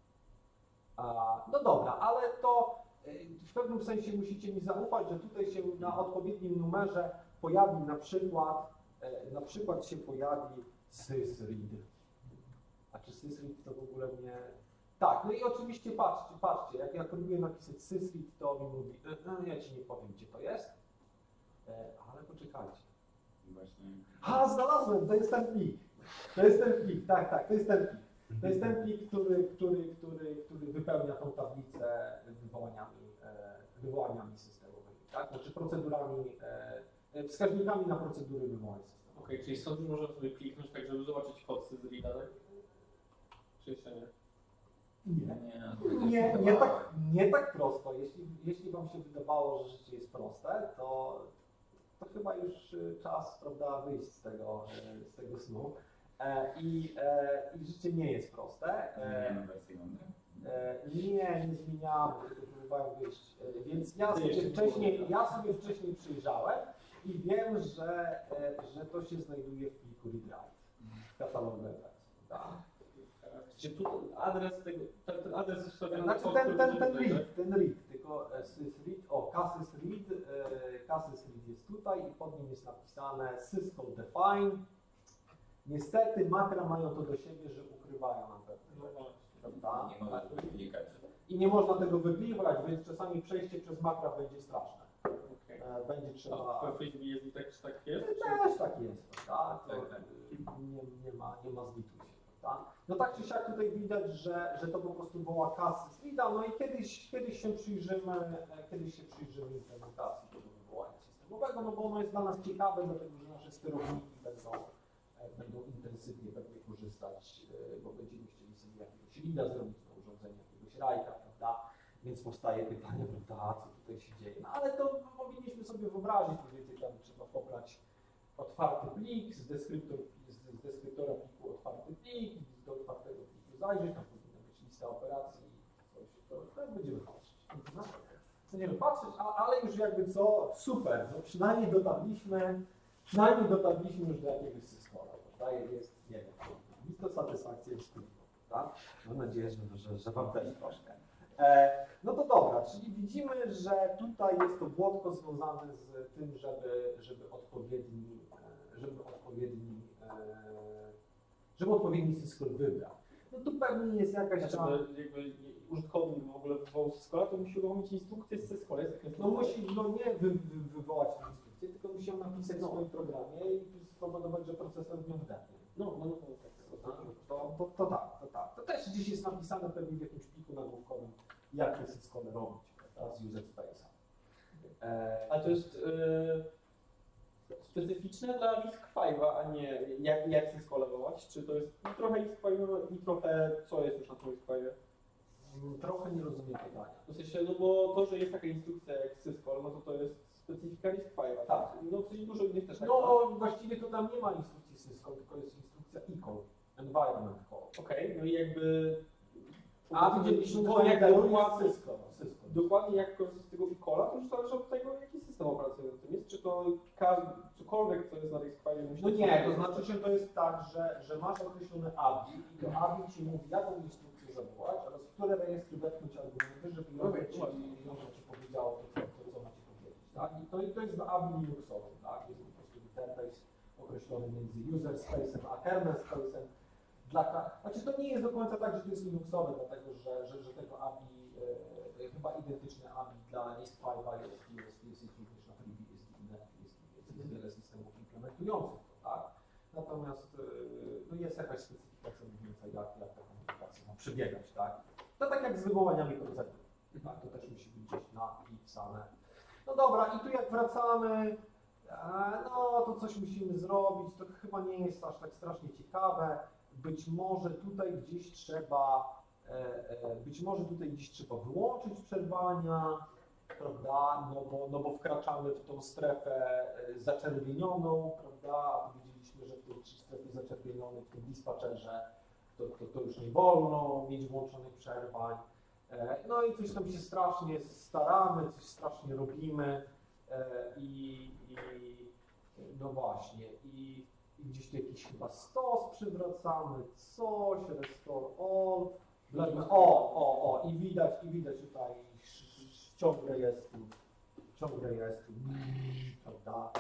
No dobra, ale to w pewnym sensie musicie mi zaufać, że tutaj się na odpowiednim numerze pojawi na przykład się pojawi sysread. A czy sysread to w ogóle nie... Tak, no i oczywiście patrzcie, jak ja próbuję napisać sysread, to mi mówi, ja ci nie powiem, gdzie to jest, ale poczekajcie. Właśnie. Znalazłem, to jest ten plik. To jest ten plik, tak, to jest ten plik. To jest ten plik, który wypełnia tą tablicę wywołaniami systemowymi, tak? Znaczy procedurami, wskaźnikami na procedury wywołań systemowych. Okej, czyli stąd już możemy sobie kliknąć tak, żeby zobaczyć kod Sysreada, tak? Czy jeszcze nie? Nie tak prosto. Jeśli wam się wydawało, że życie jest proste, to chyba już czas, prawda, wyjść z tego snu. I życie nie jest proste. Nie zmieniamy, tylko próbowałem wyjść. Więc ja sobie wcześniej przyjrzałem i wiem, że to się znajduje w pliku read-write, w katalogu referencji. Czy tu adres tego, ten adres jest wstawiony Znaczy kod, ten który read, tylko sysread jest tutaj i pod nim jest napisane syscall define. Niestety makra mają to do siebie, że ukrywają nam pewne rzeczy, prawda? Nie można tego klikać. I nie można tego wyklikać, więc czasami przejście przez makra będzie straszne. Okay. Będzie A trzeba... w Facebooku jest i tak, czy tak jest? Też tak jest, prawda? To Tak. nie ma zlituj się, prawda? No tak czy siak tutaj widać, że to po prostu woła kasy sysreada, no i kiedyś się przyjrzymy implementacji tego wywołania systemowego, no bo ono jest dla nas ciekawe, dlatego że nasze sterowniki będą intensywnie pewnie korzystać, bo będziemy chcieli sobie jakiegoś reada zrobić na urządzeniu, jakiegoś rajka, prawda? Więc powstaje pytanie, prawda, co tutaj się dzieje. No ale to powinniśmy sobie wyobrazić, mniej więcej tam trzeba pobrać otwarty plik, z deskryptora pliku otwarty plik, do otwartego pliku zajrzeć, tam powinna być lista operacji będziemy patrzeć, ale już jakby co, super, no przynajmniej dotarliśmy już do jakiegoś systemu, prawda? Jest, nie wiem, nic to satysfakcja jest trudno, prawda? Mam nadzieję, że Wam też troszkę. No to dobra, czyli widzimy, że tutaj jest to błotko związane z tym, żeby odpowiedni syscall wybrał. No tu pewnie jest jakaś Znaczy, tam... jakby użytkownik w ogóle wywołał syskola, to musi uruchomić instrukcję z syskola. No musi nie wywołać tę instrukcję, tylko musi ją napisać w swoim programie i spowodować, że procesor w nią wdepnie. No tak. To tak. To też gdzieś jest napisane pewnie w jakimś pliku nagłówkowym, jak te syskole robić, prawda, z user space'a. A to jest specyficzne dla RISC-V, a nie jak syskole wołać? Czy to jest i trochę RISC-V i trochę co jest już na tym RISC-V? Trochę nie rozumiem pytania. W sensie, no bo to, że jest taka instrukcja jak syskol, no to jest specyfika RISC-V, tak? No w sensie dużo innych też tak. No właściwie to tam nie ma instrukcji syscall, tylko jest instrukcja eCall, environment call. Okej, no i jakby... A widzieliśmy, to że jak dokładnie, syscall. dokładnie jak korzystać z tego e-calla, to już zależy od tego, jaki system operacyjny na tym jest. Czy to cokolwiek, co jest na RISC-V musi... No nie, to znaczy się to jest tak, że masz określone ABI i to ABI ci mówi, jaką instrukcję zawołać, oraz w które rejestry wepchnąć argumenty, żeby jądro ci powiedziało to, co ma ci powiedzieć. Tak? I to jest na ABI Linuxowym, tak? Jest po prostu interfejs określony między user space'em a kernel space'em. Znaczy to nie jest do końca tak, że to jest Linuxowe, dlatego że tego ABI, chyba identyczne ABI dla RISC-V jest również na FreeBSD, jest wiele systemów implementujących to, tak? Natomiast no jest jakaś specyfikacja mówiąca, jak ta komunikacja ma przebiegać, tak? To tak jak z wywołaniami procedur, tak? To też musi być gdzieś napisane. No dobra, i tu jak wracamy, no to coś musimy zrobić, to chyba nie jest aż tak strasznie ciekawe. Być może tutaj gdzieś trzeba wyłączyć przerwania, prawda, no bo wkraczamy w tą strefę zaczerwienioną, prawda, a widzieliśmy, że w tej strefie zaczerwienionej, w tym dispatcherze, to już nie wolno mieć włączonych przerwań. No i coś tam się strasznie staramy, coś strasznie robimy no właśnie, i gdzieś tu jakiś chyba stos przywracamy, coś, restore all, i widać tutaj ciąg rejestru, prawda,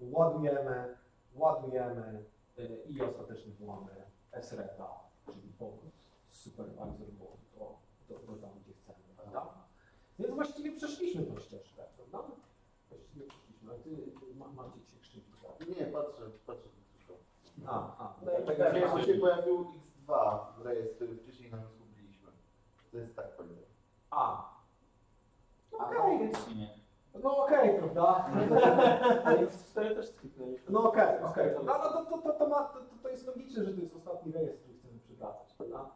ładujemy i ostatecznie mamy SRETA, czyli powrót supervisor do tam, gdzie chcemy, prawda? Więc właściwie przeszliśmy tą ścieżkę, prawda? Właściwie przeszliśmy, ale ty Maciek się krzywi, tak? Nie, patrzę tylko. Tak, Się pojawił X2 w rejestrze, który wcześniej nam zgubiliśmy. To jest tak powiem. Okej, Nie. no okej, prawda? Ale X4 też skipnęliśmy. No okej. No to jest logiczne, że to jest ostatni rejestr, który chcemy przywracać, prawda?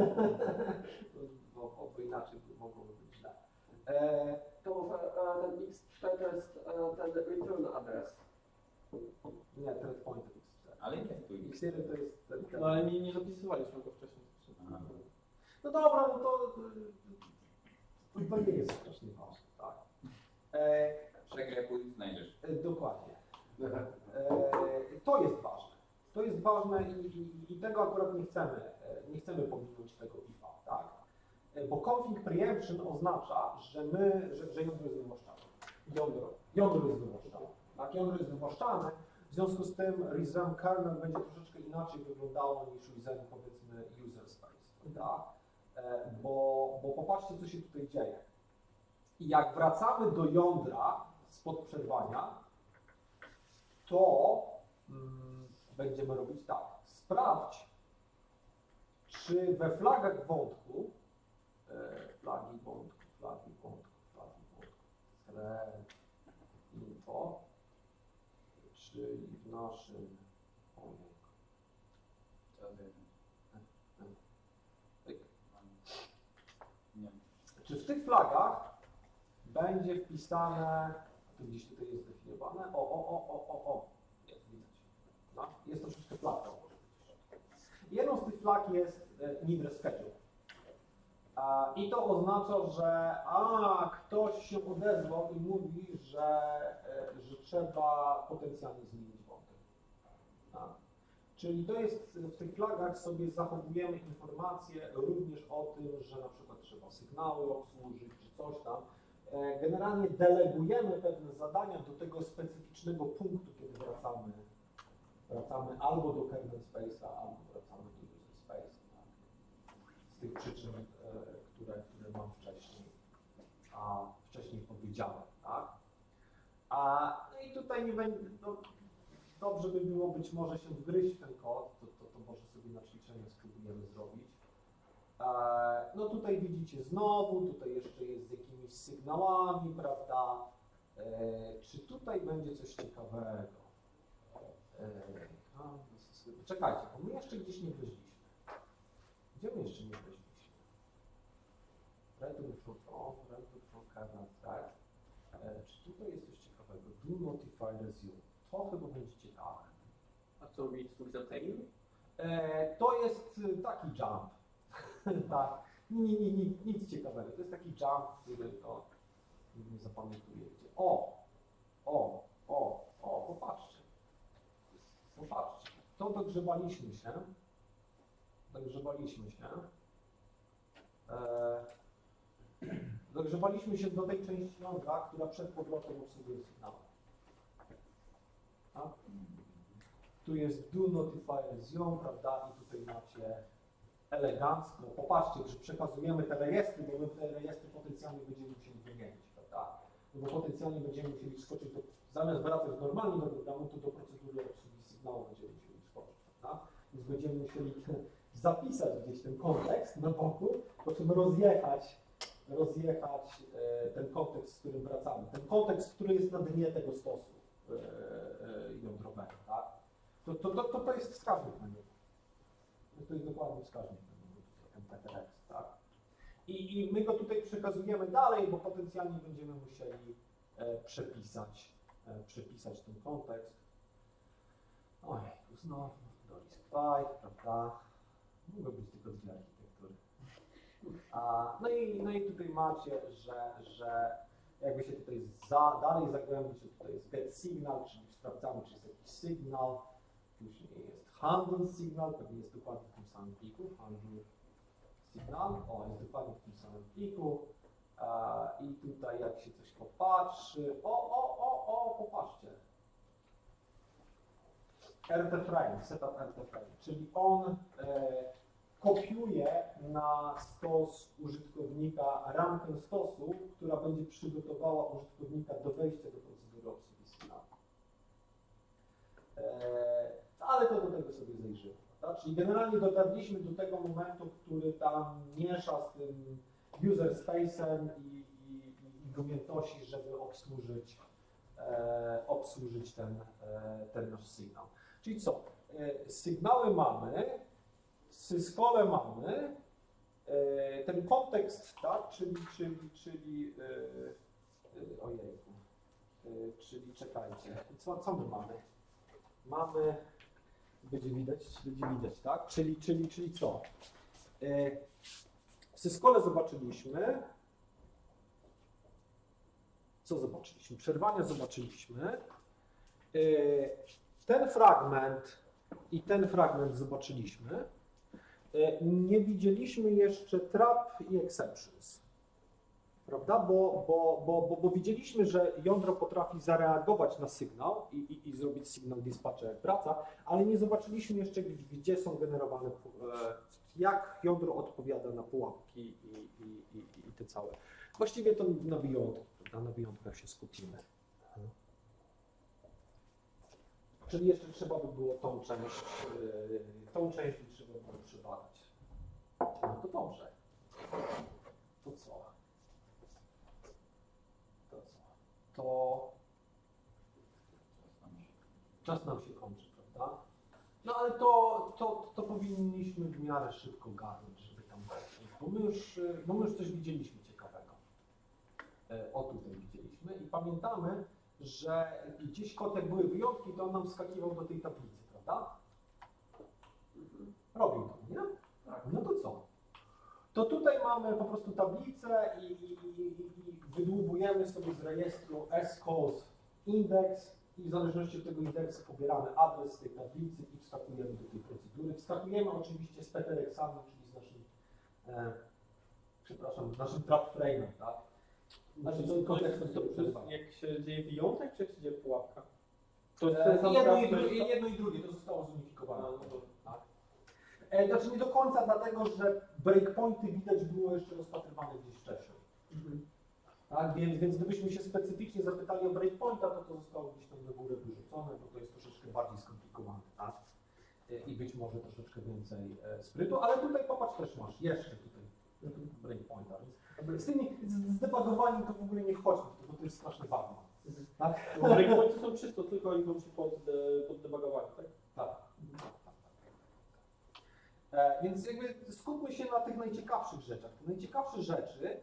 Bo inaczej mogłoby być źle. To może ten X4 to jest ten return adres. Nie, thread pointer X4. Ale jest tu X1 to jest ten. No ale nie zapisywaliśmy go wcześniej. Aha. No dobra, no to nie jest strasznie ważne, tak. Przegraj, później znajdziesz. Dokładnie. To jest ważne. To jest ważne i tego akurat nie chcemy pominąć tego IFA, tak? Bo config preemption oznacza, że jądro jest wywłaszczane. Jądro jest wywłaszczane. Tak, jądro jest wywłaszczane. W związku z tym reserve kernel będzie troszeczkę inaczej wyglądało niż reserve, powiedzmy, user space, tak? Bo popatrzcie, co się tutaj dzieje. I jak wracamy do jądra spod przerwania, to będziemy robić tak. Sprawdź, czy we flagach wątku, flagi wątku, info, czyli w naszym, Nie. czy w tych flagach będzie wpisane, to gdzieś tutaj jest zdefiniowane, jest widać, no, jest troszeczkę flagą. Jedną z tych flag jest need reschedule. I to oznacza, że ktoś się odezwał i mówi, że trzeba potencjalnie zmienić wątek. Tak? Czyli to jest, w tych flagach sobie zachowujemy informacje również o tym, że na przykład trzeba sygnały obsłużyć czy coś tam. Generalnie delegujemy pewne zadania do tego specyficznego punktu, kiedy wracamy albo do kernel space'a, albo wracamy do user space'a. Tak? Z tych przyczyn, które mam wcześniej powiedziałem. Tak? No i tutaj nie będzie, no, dobrze by było być może się wgryźć w ten kod, to może sobie na ćwiczenie spróbujemy zrobić. No tutaj widzicie znowu, tutaj jeszcze jest z jakimiś sygnałami, prawda? Czy tutaj będzie coś ciekawego? Czekajcie, bo my jeszcze gdzieś nie wleźliśmy. Gdzie my jeszcze nie wleźliśmy? Return from kernel thread. Czy tutaj jest coś ciekawego? Do notify resume. To chyba będzie ciekawe. A co robić z the tail? To jest taki jump. Tak. Nic ciekawego. To jest taki jump, który to nie zapamiętuje gdzie. Popatrzcie. Popatrzcie. To dogrzebaliśmy się. Dogrzebaliśmy się do tej części jądra, która przed powrotem obsługuje sygnały. Tak? Tu jest do notify resume, prawda? I tutaj macie elegancko. Popatrzcie, że przekazujemy te rejestry, bo my te rejestry potencjalnie będziemy musieli wymienić, prawda? No bo potencjalnie będziemy musieli skoczyć zamiast wracać normalnie do programu, to do procedury obsługi sygnału będziemy musieli skoczyć, prawda? Więc będziemy musieli zapisać gdzieś ten kontekst na boku, po czym rozjechać ten kontekst, z którym wracamy. Ten kontekst, który jest na dnie tego stosu jądrowego, tak? To jest wskaźnik na niego. To jest dokładnie wskaźnik na niego, MPTX, tak? I my go tutaj przekazujemy dalej, bo potencjalnie będziemy musieli przepisać ten kontekst. Ojej, znowu do RISC-V, prawda? Mogą być tylko dwie architektury. No i tutaj macie, że jakby się tutaj dalej zagłębić, że tutaj jest get signal, czyli sprawdzamy, czy jest jakiś sygnał. Później jest handle signal, pewnie jest dokładnie w tym samym pliku. Handle signal, jest dokładnie w tym samym pliku. I tutaj jak się coś popatrzy, popatrzcie. RT-frame, setup RT-frame, czyli on kopiuje na stos użytkownika ramkę stosu, która będzie przygotowała użytkownika do wejścia do procedury obsługi sygnału. Ale to do tego sobie zajrzymy. Tak? Czyli generalnie dotarliśmy do tego momentu, który tam miesza z tym user space'em i umiejętności, żeby obsłużyć ten nasz sygnał. Czyli co? Sygnały mamy, syskole mamy, ten kontekst, tak? Ojejku, czyli czekajcie, co my mamy? Mamy, będzie widać, tak? Czyli co? W syskole zobaczyliśmy, co zobaczyliśmy? Przerwania zobaczyliśmy. Ten fragment i ten fragment zobaczyliśmy. Nie widzieliśmy jeszcze trap i exceptions, prawda? Bo widzieliśmy, że jądro potrafi zareagować na sygnał i zrobić sygnał dispatcha jak wraca, ale nie zobaczyliśmy jeszcze, gdzie są generowane, jak jądro odpowiada na pułapki i te całe. Właściwie to na wyjątki, prawda? Na wyjątkach się skupimy. Czyli jeszcze trzeba by było tą część by trzeba było przebadać. No to dobrze. To co? To czas nam się kończy, prawda? No ale to powinniśmy w miarę szybko garnąć, żeby tam bo my już coś widzieliśmy ciekawego. Tutaj widzieliśmy i pamiętamy, że gdzieś kod, jak były wyjątki, to on nam wskakiwał do tej tablicy, prawda? Robił to, nie? Tak. No to co? to tutaj mamy po prostu tablicę i wydłubujemy sobie z rejestru scos index i w zależności od tego indeksu pobieramy adres tej tablicy i wskakujemy do tej procedury. Wskakujemy oczywiście z PTX-ami, czyli z naszym, naszym trap frame'em, tak? Znaczy, jak się dzieje wyjątek, czy jak się dzieje pułapka? To jest Jedno i drugie, to zostało zunifikowane. Tak. Znaczy nie do końca, dlatego że breakpointy widać było jeszcze rozpatrywane gdzieś wcześniej. Tak, więc gdybyśmy się specyficznie zapytali o breakpointa, to zostało gdzieś tam na górę wyrzucone, bo to jest troszeczkę bardziej skomplikowane, tak? I być może troszeczkę więcej sprytu, ale tutaj popatrz, też masz jeszcze tutaj breakpointa. Więc z debugowaniem to w ogóle nie wchodźmy w to, bo to jest strasznie ważne. Tak? No, breakpointy są czysto tylko i wyłącznie pod debugowanie, tak? Tak. Więc jakby skupmy się na tych najciekawszych rzeczach. Te najciekawsze rzeczy,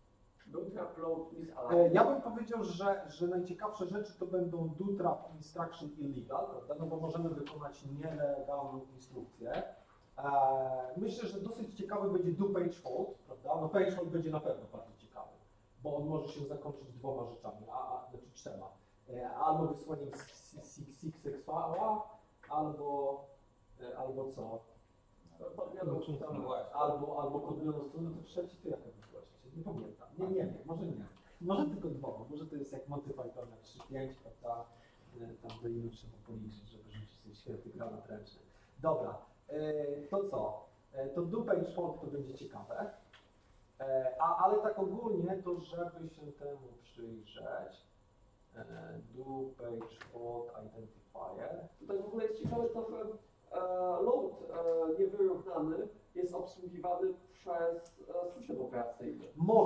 ja bym powiedział, że najciekawsze rzeczy to będą do trap instruction illegal, prawda? No bo możemy wykonać nielegalną instrukcję. Myślę, że dosyć ciekawy będzie do page fault, prawda? No page fault będzie na pewno bardzo ciekawy, bo on może się zakończyć dwoma rzeczami, znaczy trzema. Albo wysłaniem SIG-6 albo co? Albo podmioną stronę, to trzeci to jaka by była trzecia? Nie pamiętam. Nie, może nie. Może tylko dwoma, może to jest jak Monty Python, jak 3-5, prawda? Tam do ilu trzeba policzyć, żeby rzucić sobie świetny granat ręczny. Dobra, to co? To do page fault to będzie ciekawe, ale tak ogólnie to, żeby się temu przyjrzeć, do page fault identifier. Tutaj w ogóle jest ciekawe to, że load niewyrównany jest obsługiwany przez system operacyjny.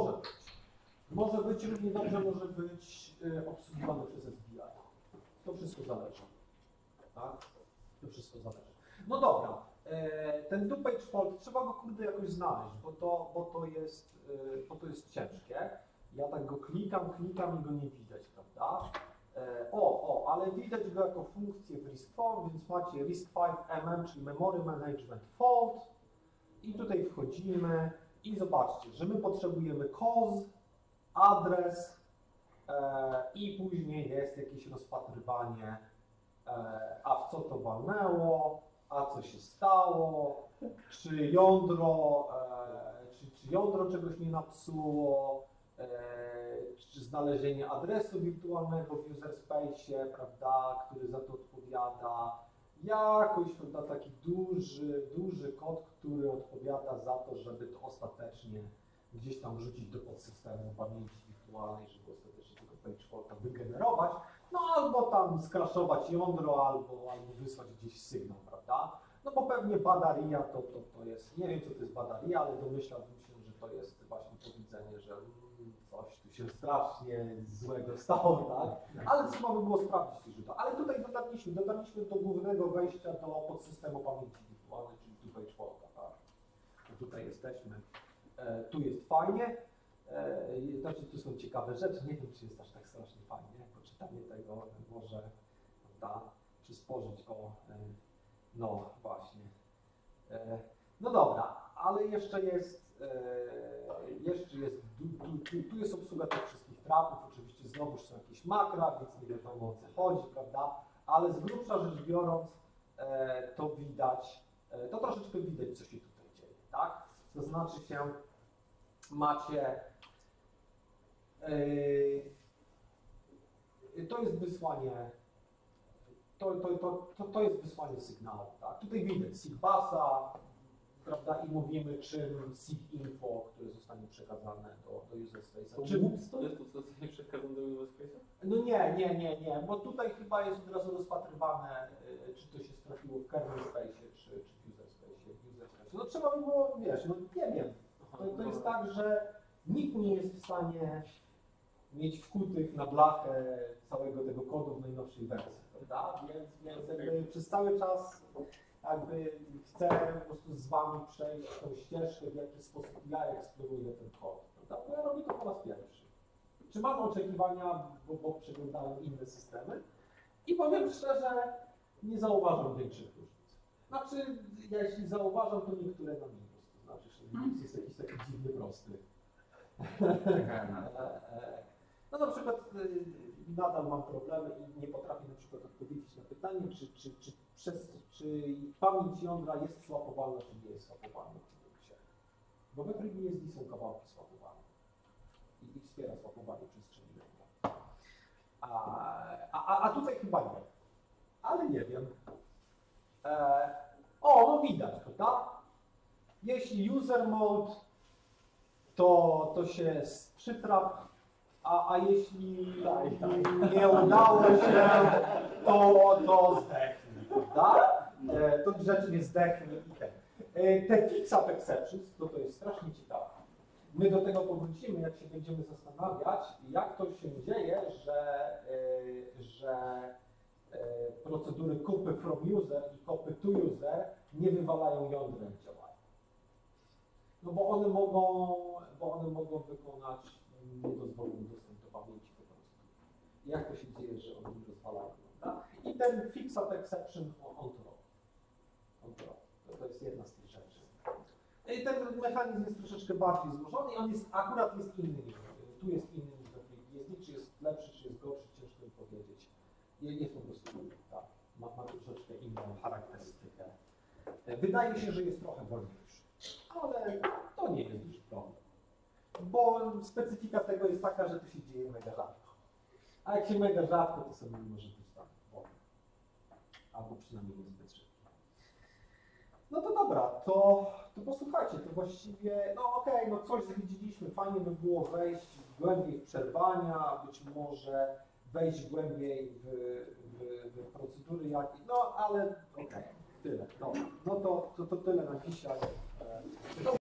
Może być równie dobrze, może być obsługiwany przez SBI. To wszystko zależy. Tak? To wszystko zależy. No dobra, ten do page fault trzeba go kurde jakoś znaleźć, bo to jest ciężkie. Ja tak go klikam i go nie widać, prawda? Ale widać go jako funkcję w RISC-V, więc macie RISC-V MM, czyli Memory Management Fault i tutaj wchodzimy i zobaczcie, że my potrzebujemy cause, adres i później jest jakieś rozpatrywanie, a w co to walnęło, a co się stało, czy jądro czegoś nie napsuło, czy znalezienie adresu wirtualnego w user space, prawda, który za to odpowiada, jakoś, prawda, taki duży kod, który odpowiada za to, żeby to ostatecznie gdzieś tam wrzucić do podsystemu pamięci wirtualnej, żeby ostatecznie tego page faulta wygenerować, no albo tam skraszować jądro, albo wysłać gdzieś sygnał, prawda? No bo pewnie badaria to jest, nie wiem co to jest badaria, ale domyślałbym się, że to jest właśnie powiedzenie, że coś tu się strasznie złego stało, tak? Ale trzeba by było sprawdzić, że to. Ale tutaj dodaliśmy do głównego wejścia do podsystemu pamięci wirtualnej, czyli do page faulta, tak? Tutaj jesteśmy, tu jest fajnie, znaczy tu są ciekawe rzeczy, nie wiem czy jest aż tak strasznie fajnie, bo czytanie tego może, prawda, przysporzyć no właśnie. No dobra, ale jeszcze jest, tu jest obsługa tych wszystkich trapów, oczywiście znowuż są jakieś makra, więc nie wiadomo o co chodzi, prawda, ale z grubsza rzecz biorąc, to widać, to troszeczkę widać co się tutaj dzieje, tak? To znaczy się, macie, to jest wysłanie, to jest wysłanie sygnału, tak? Tutaj widać SIG-BUSa, prawda, i mówimy czym SIG-info, które zostanie przekazane do user space'a. Czy MUPS to jest to, co zostanie przekazane do user space'a? No nie, bo tutaj chyba jest od razu rozpatrywane, czy to się trafiło w kernel space'ie, czy w user space'ie. No trzeba by było, wiesz, no nie wiem. To jest tak, że nikt nie jest w stanie mieć wkutych na blachę całego tego kodu w najnowszej wersji, prawda? Więc jakby przez cały czas jakby chcę po prostu z Wami przejść tą ścieżkę, w jaki sposób ja eksploruję ten kod, prawda? Bo ja robię to po raz pierwszy. Czy mam oczekiwania, bo przeglądałem inne systemy i powiem szczerze, nie zauważam większych różnic. Znaczy, jeśli zauważam, to niektóre na minus. To znaczy, że jest jakiś taki dziwny prosty. Czekałem na to. No na przykład nadal mam problemy i nie potrafię na przykład odpowiedzieć na pytanie, czy pamięć jądra jest swapowalna, czy nie jest swapowalna w produkcie. Bo we FreeBSD są kawałki swapowane i wspiera swapowanie przestrzeni jądra. A tutaj chyba nie. Ale nie wiem. No widać, prawda? Jeśli user mode, to się przytrap, a jeśli nie udało się, to zdechnie, prawda? To grzecznie zdechnie i ten. Te fix-up exceptions, to jest strasznie ciekawe. My do tego powrócimy, jak się będziemy zastanawiać, jak to się dzieje, że procedury copy from user i copy to user nie wywalają jądra, jak działają. No bo one mogą wykonać niedozwolony dostęp do pamięci po prostu. Jak to się dzieje, że one nie rozwalają jądra? I ten fix-up exception on to robi. To jest jedna z tych rzeczy. I ten mechanizm jest troszeczkę bardziej złożony i on akurat jest inny niż tu jest inny niż we FreeBSD. Czy jest lepszy, czy jest gorszy, ciężko mi powiedzieć. Jest po prostu inny, tak. Ma troszeczkę inną charakterystykę. Wydaje się, że jest trochę wolniejszy, ale to nie jest duży problem. Bo specyfika tego jest taka, że to się dzieje mega rzadko. A jak się mega rzadko, to sobie nie może być tak wolny. Albo przynajmniej niezbyt szybko. No to dobra, to posłuchajcie, to właściwie, no okej, no coś zwiedziliśmy, fajnie by było wejść głębiej w przerwania, być może wejść głębiej w procedury jakie, no ale okej, tyle, dobra, no to tyle na dzisiaj.